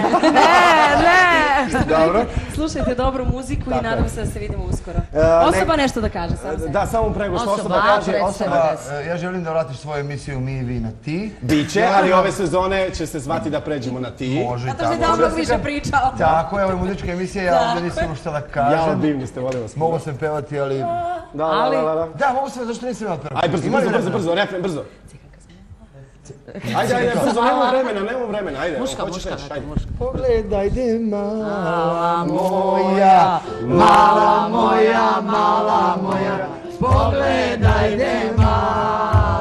A: Dobro.
B: Slušajte dobru muziku i nadam se da se vidimo uskoro. Osoba nešto da kaže, samo se.
A: Da, samo prego što osoba kaže.
H: Ja želim da vratiš svoju emisiju Mi i vi na ti.
A: Biće, ali ove sezone će se zvati da pređemo na ti.
H: Može i tako.
B: Zato što je davno više pričao.
H: Tako je, ovo je muzička emisija, ja ovdje nisam šta da kažem.
A: Ja, divni ste, volim vas.
H: Mogu sam pevati, ali... Da, mogu sam, zašto nisam imao pevati?
A: Aj, brzo, refren, brzo. Ajde, brzo, nemamo vremena, ajde.
G: Muška.
H: Pogledajte, mala moja, mala moja, pogledajte, mala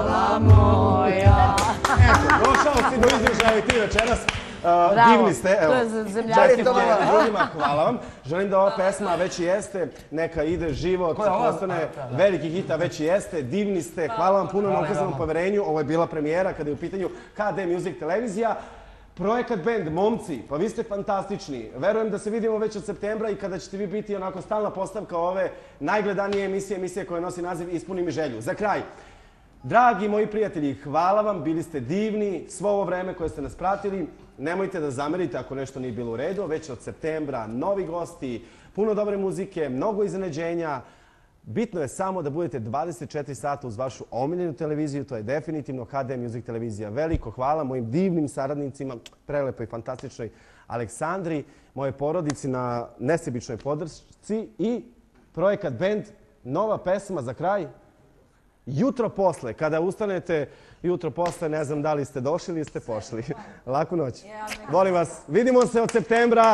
A: Divni ste, evo.
G: To je za zemljake.
A: Hvala vam. Želim da ova pesma već i jeste, neka ide život, postane veliki hit, a već i jeste. Divni ste, hvala vam puno na ukazanom poverenju. Ovo je bila premijera kada je u pitanju KD Music televizija. Projekat Band, momci, pa vi ste fantastični. Verujem da se vidimo već od septembra i kada ćete vi biti onako stalna postavka ove najgledanije emisije koja nosi naziv Ispuni mi želju. Za kraj, dragi moji prijatelji, hvala vam, bili ste divni svo ovo vreme koje ste nas pratili. Nemojte da zamerite ako nešto nije bilo u redu. Već od septembra novi gosti, puno dobre muzike, mnogo iznenađenja. Bitno je samo da budete 24 sata uz vašu omiljenu televiziju, to je definitivno HD Music televizija. Veliko hvala mojim divnim saradnicima, prelepoj i fantastičnoj Aleksandri, moje porodici na nesebičnoj podršci i Projekat Band, nova pesma za kraj, Jutro posle. Kada ustanete jutro posle, ne znam da li ste došli ili ste pošli. Laku noć. Volim vas. Vidimo se od septembra.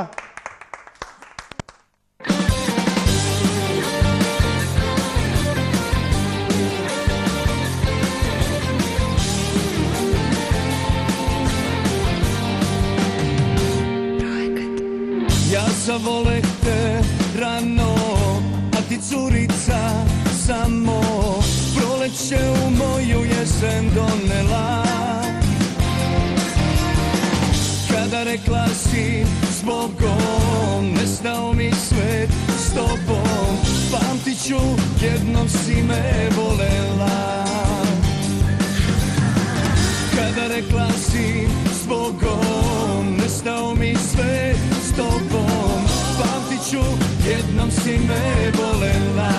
N: Ja zavoleh te rano, a ti curica samo proleće u moju jesen donela. Kada rekla si s Bogom, nestao mi svet s tobom, pamtit ću, jednom si me volela. Kada rekla si s Bogom, nestao mi svet s tobom, pamtit ću, jednom si me volela.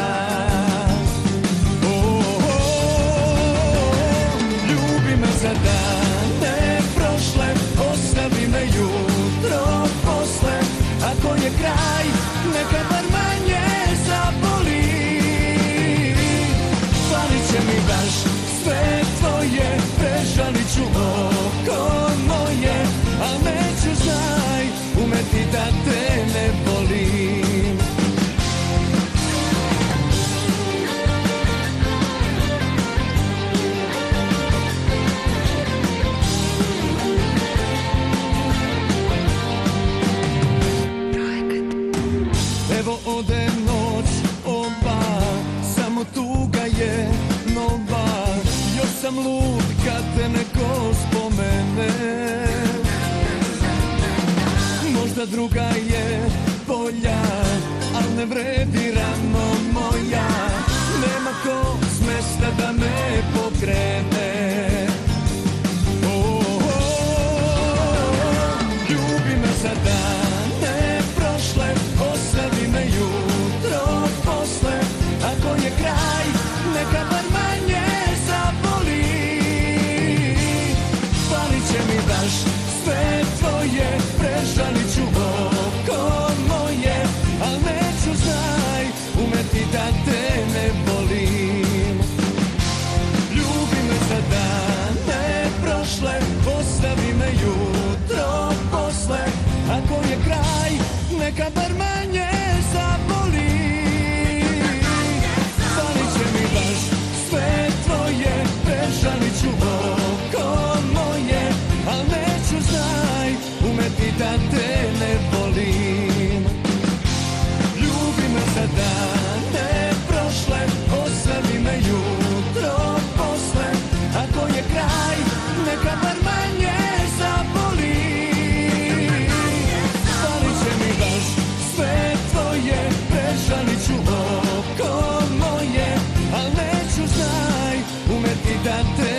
N: Za dane prošle, ostavi me jutro posle. Ako je kraj, neka bar manje zaboli. Falit će mi baš sve tvoje, prežalit ću oko moje, a neću, znaj, umeti da te ne volim. Evo ode noć ova, samo tuga je nova. Još sam lud kad te neko spomene. Možda druga je bolja, al ne vredi rano moja. Nema ko s mesta da me pokrene. Ljubi me za dane prošle, ostavi me jutro posle. Ako je kraj, neka bar manje zaboli. Falit će mi baš sve tvoje, prežalit ću oko moje, al neću, znaj, umeti da te ne volim. Ljubi me za dane prošle, ostavi me jutro posle. Ako je kraj, neka bar manje zaboli. Falit će mi baš sve tvoje, prežalit ću oko moje, al neću, znaj, umeti da te ne volim. Ljubi me za dane prošle, ostavi me jutro posle. Ako je kraj, neka bar manje zaboli. Falit će mi baš sve tvoje, prežalit ću oko moje, al neću, znaj, umeti da te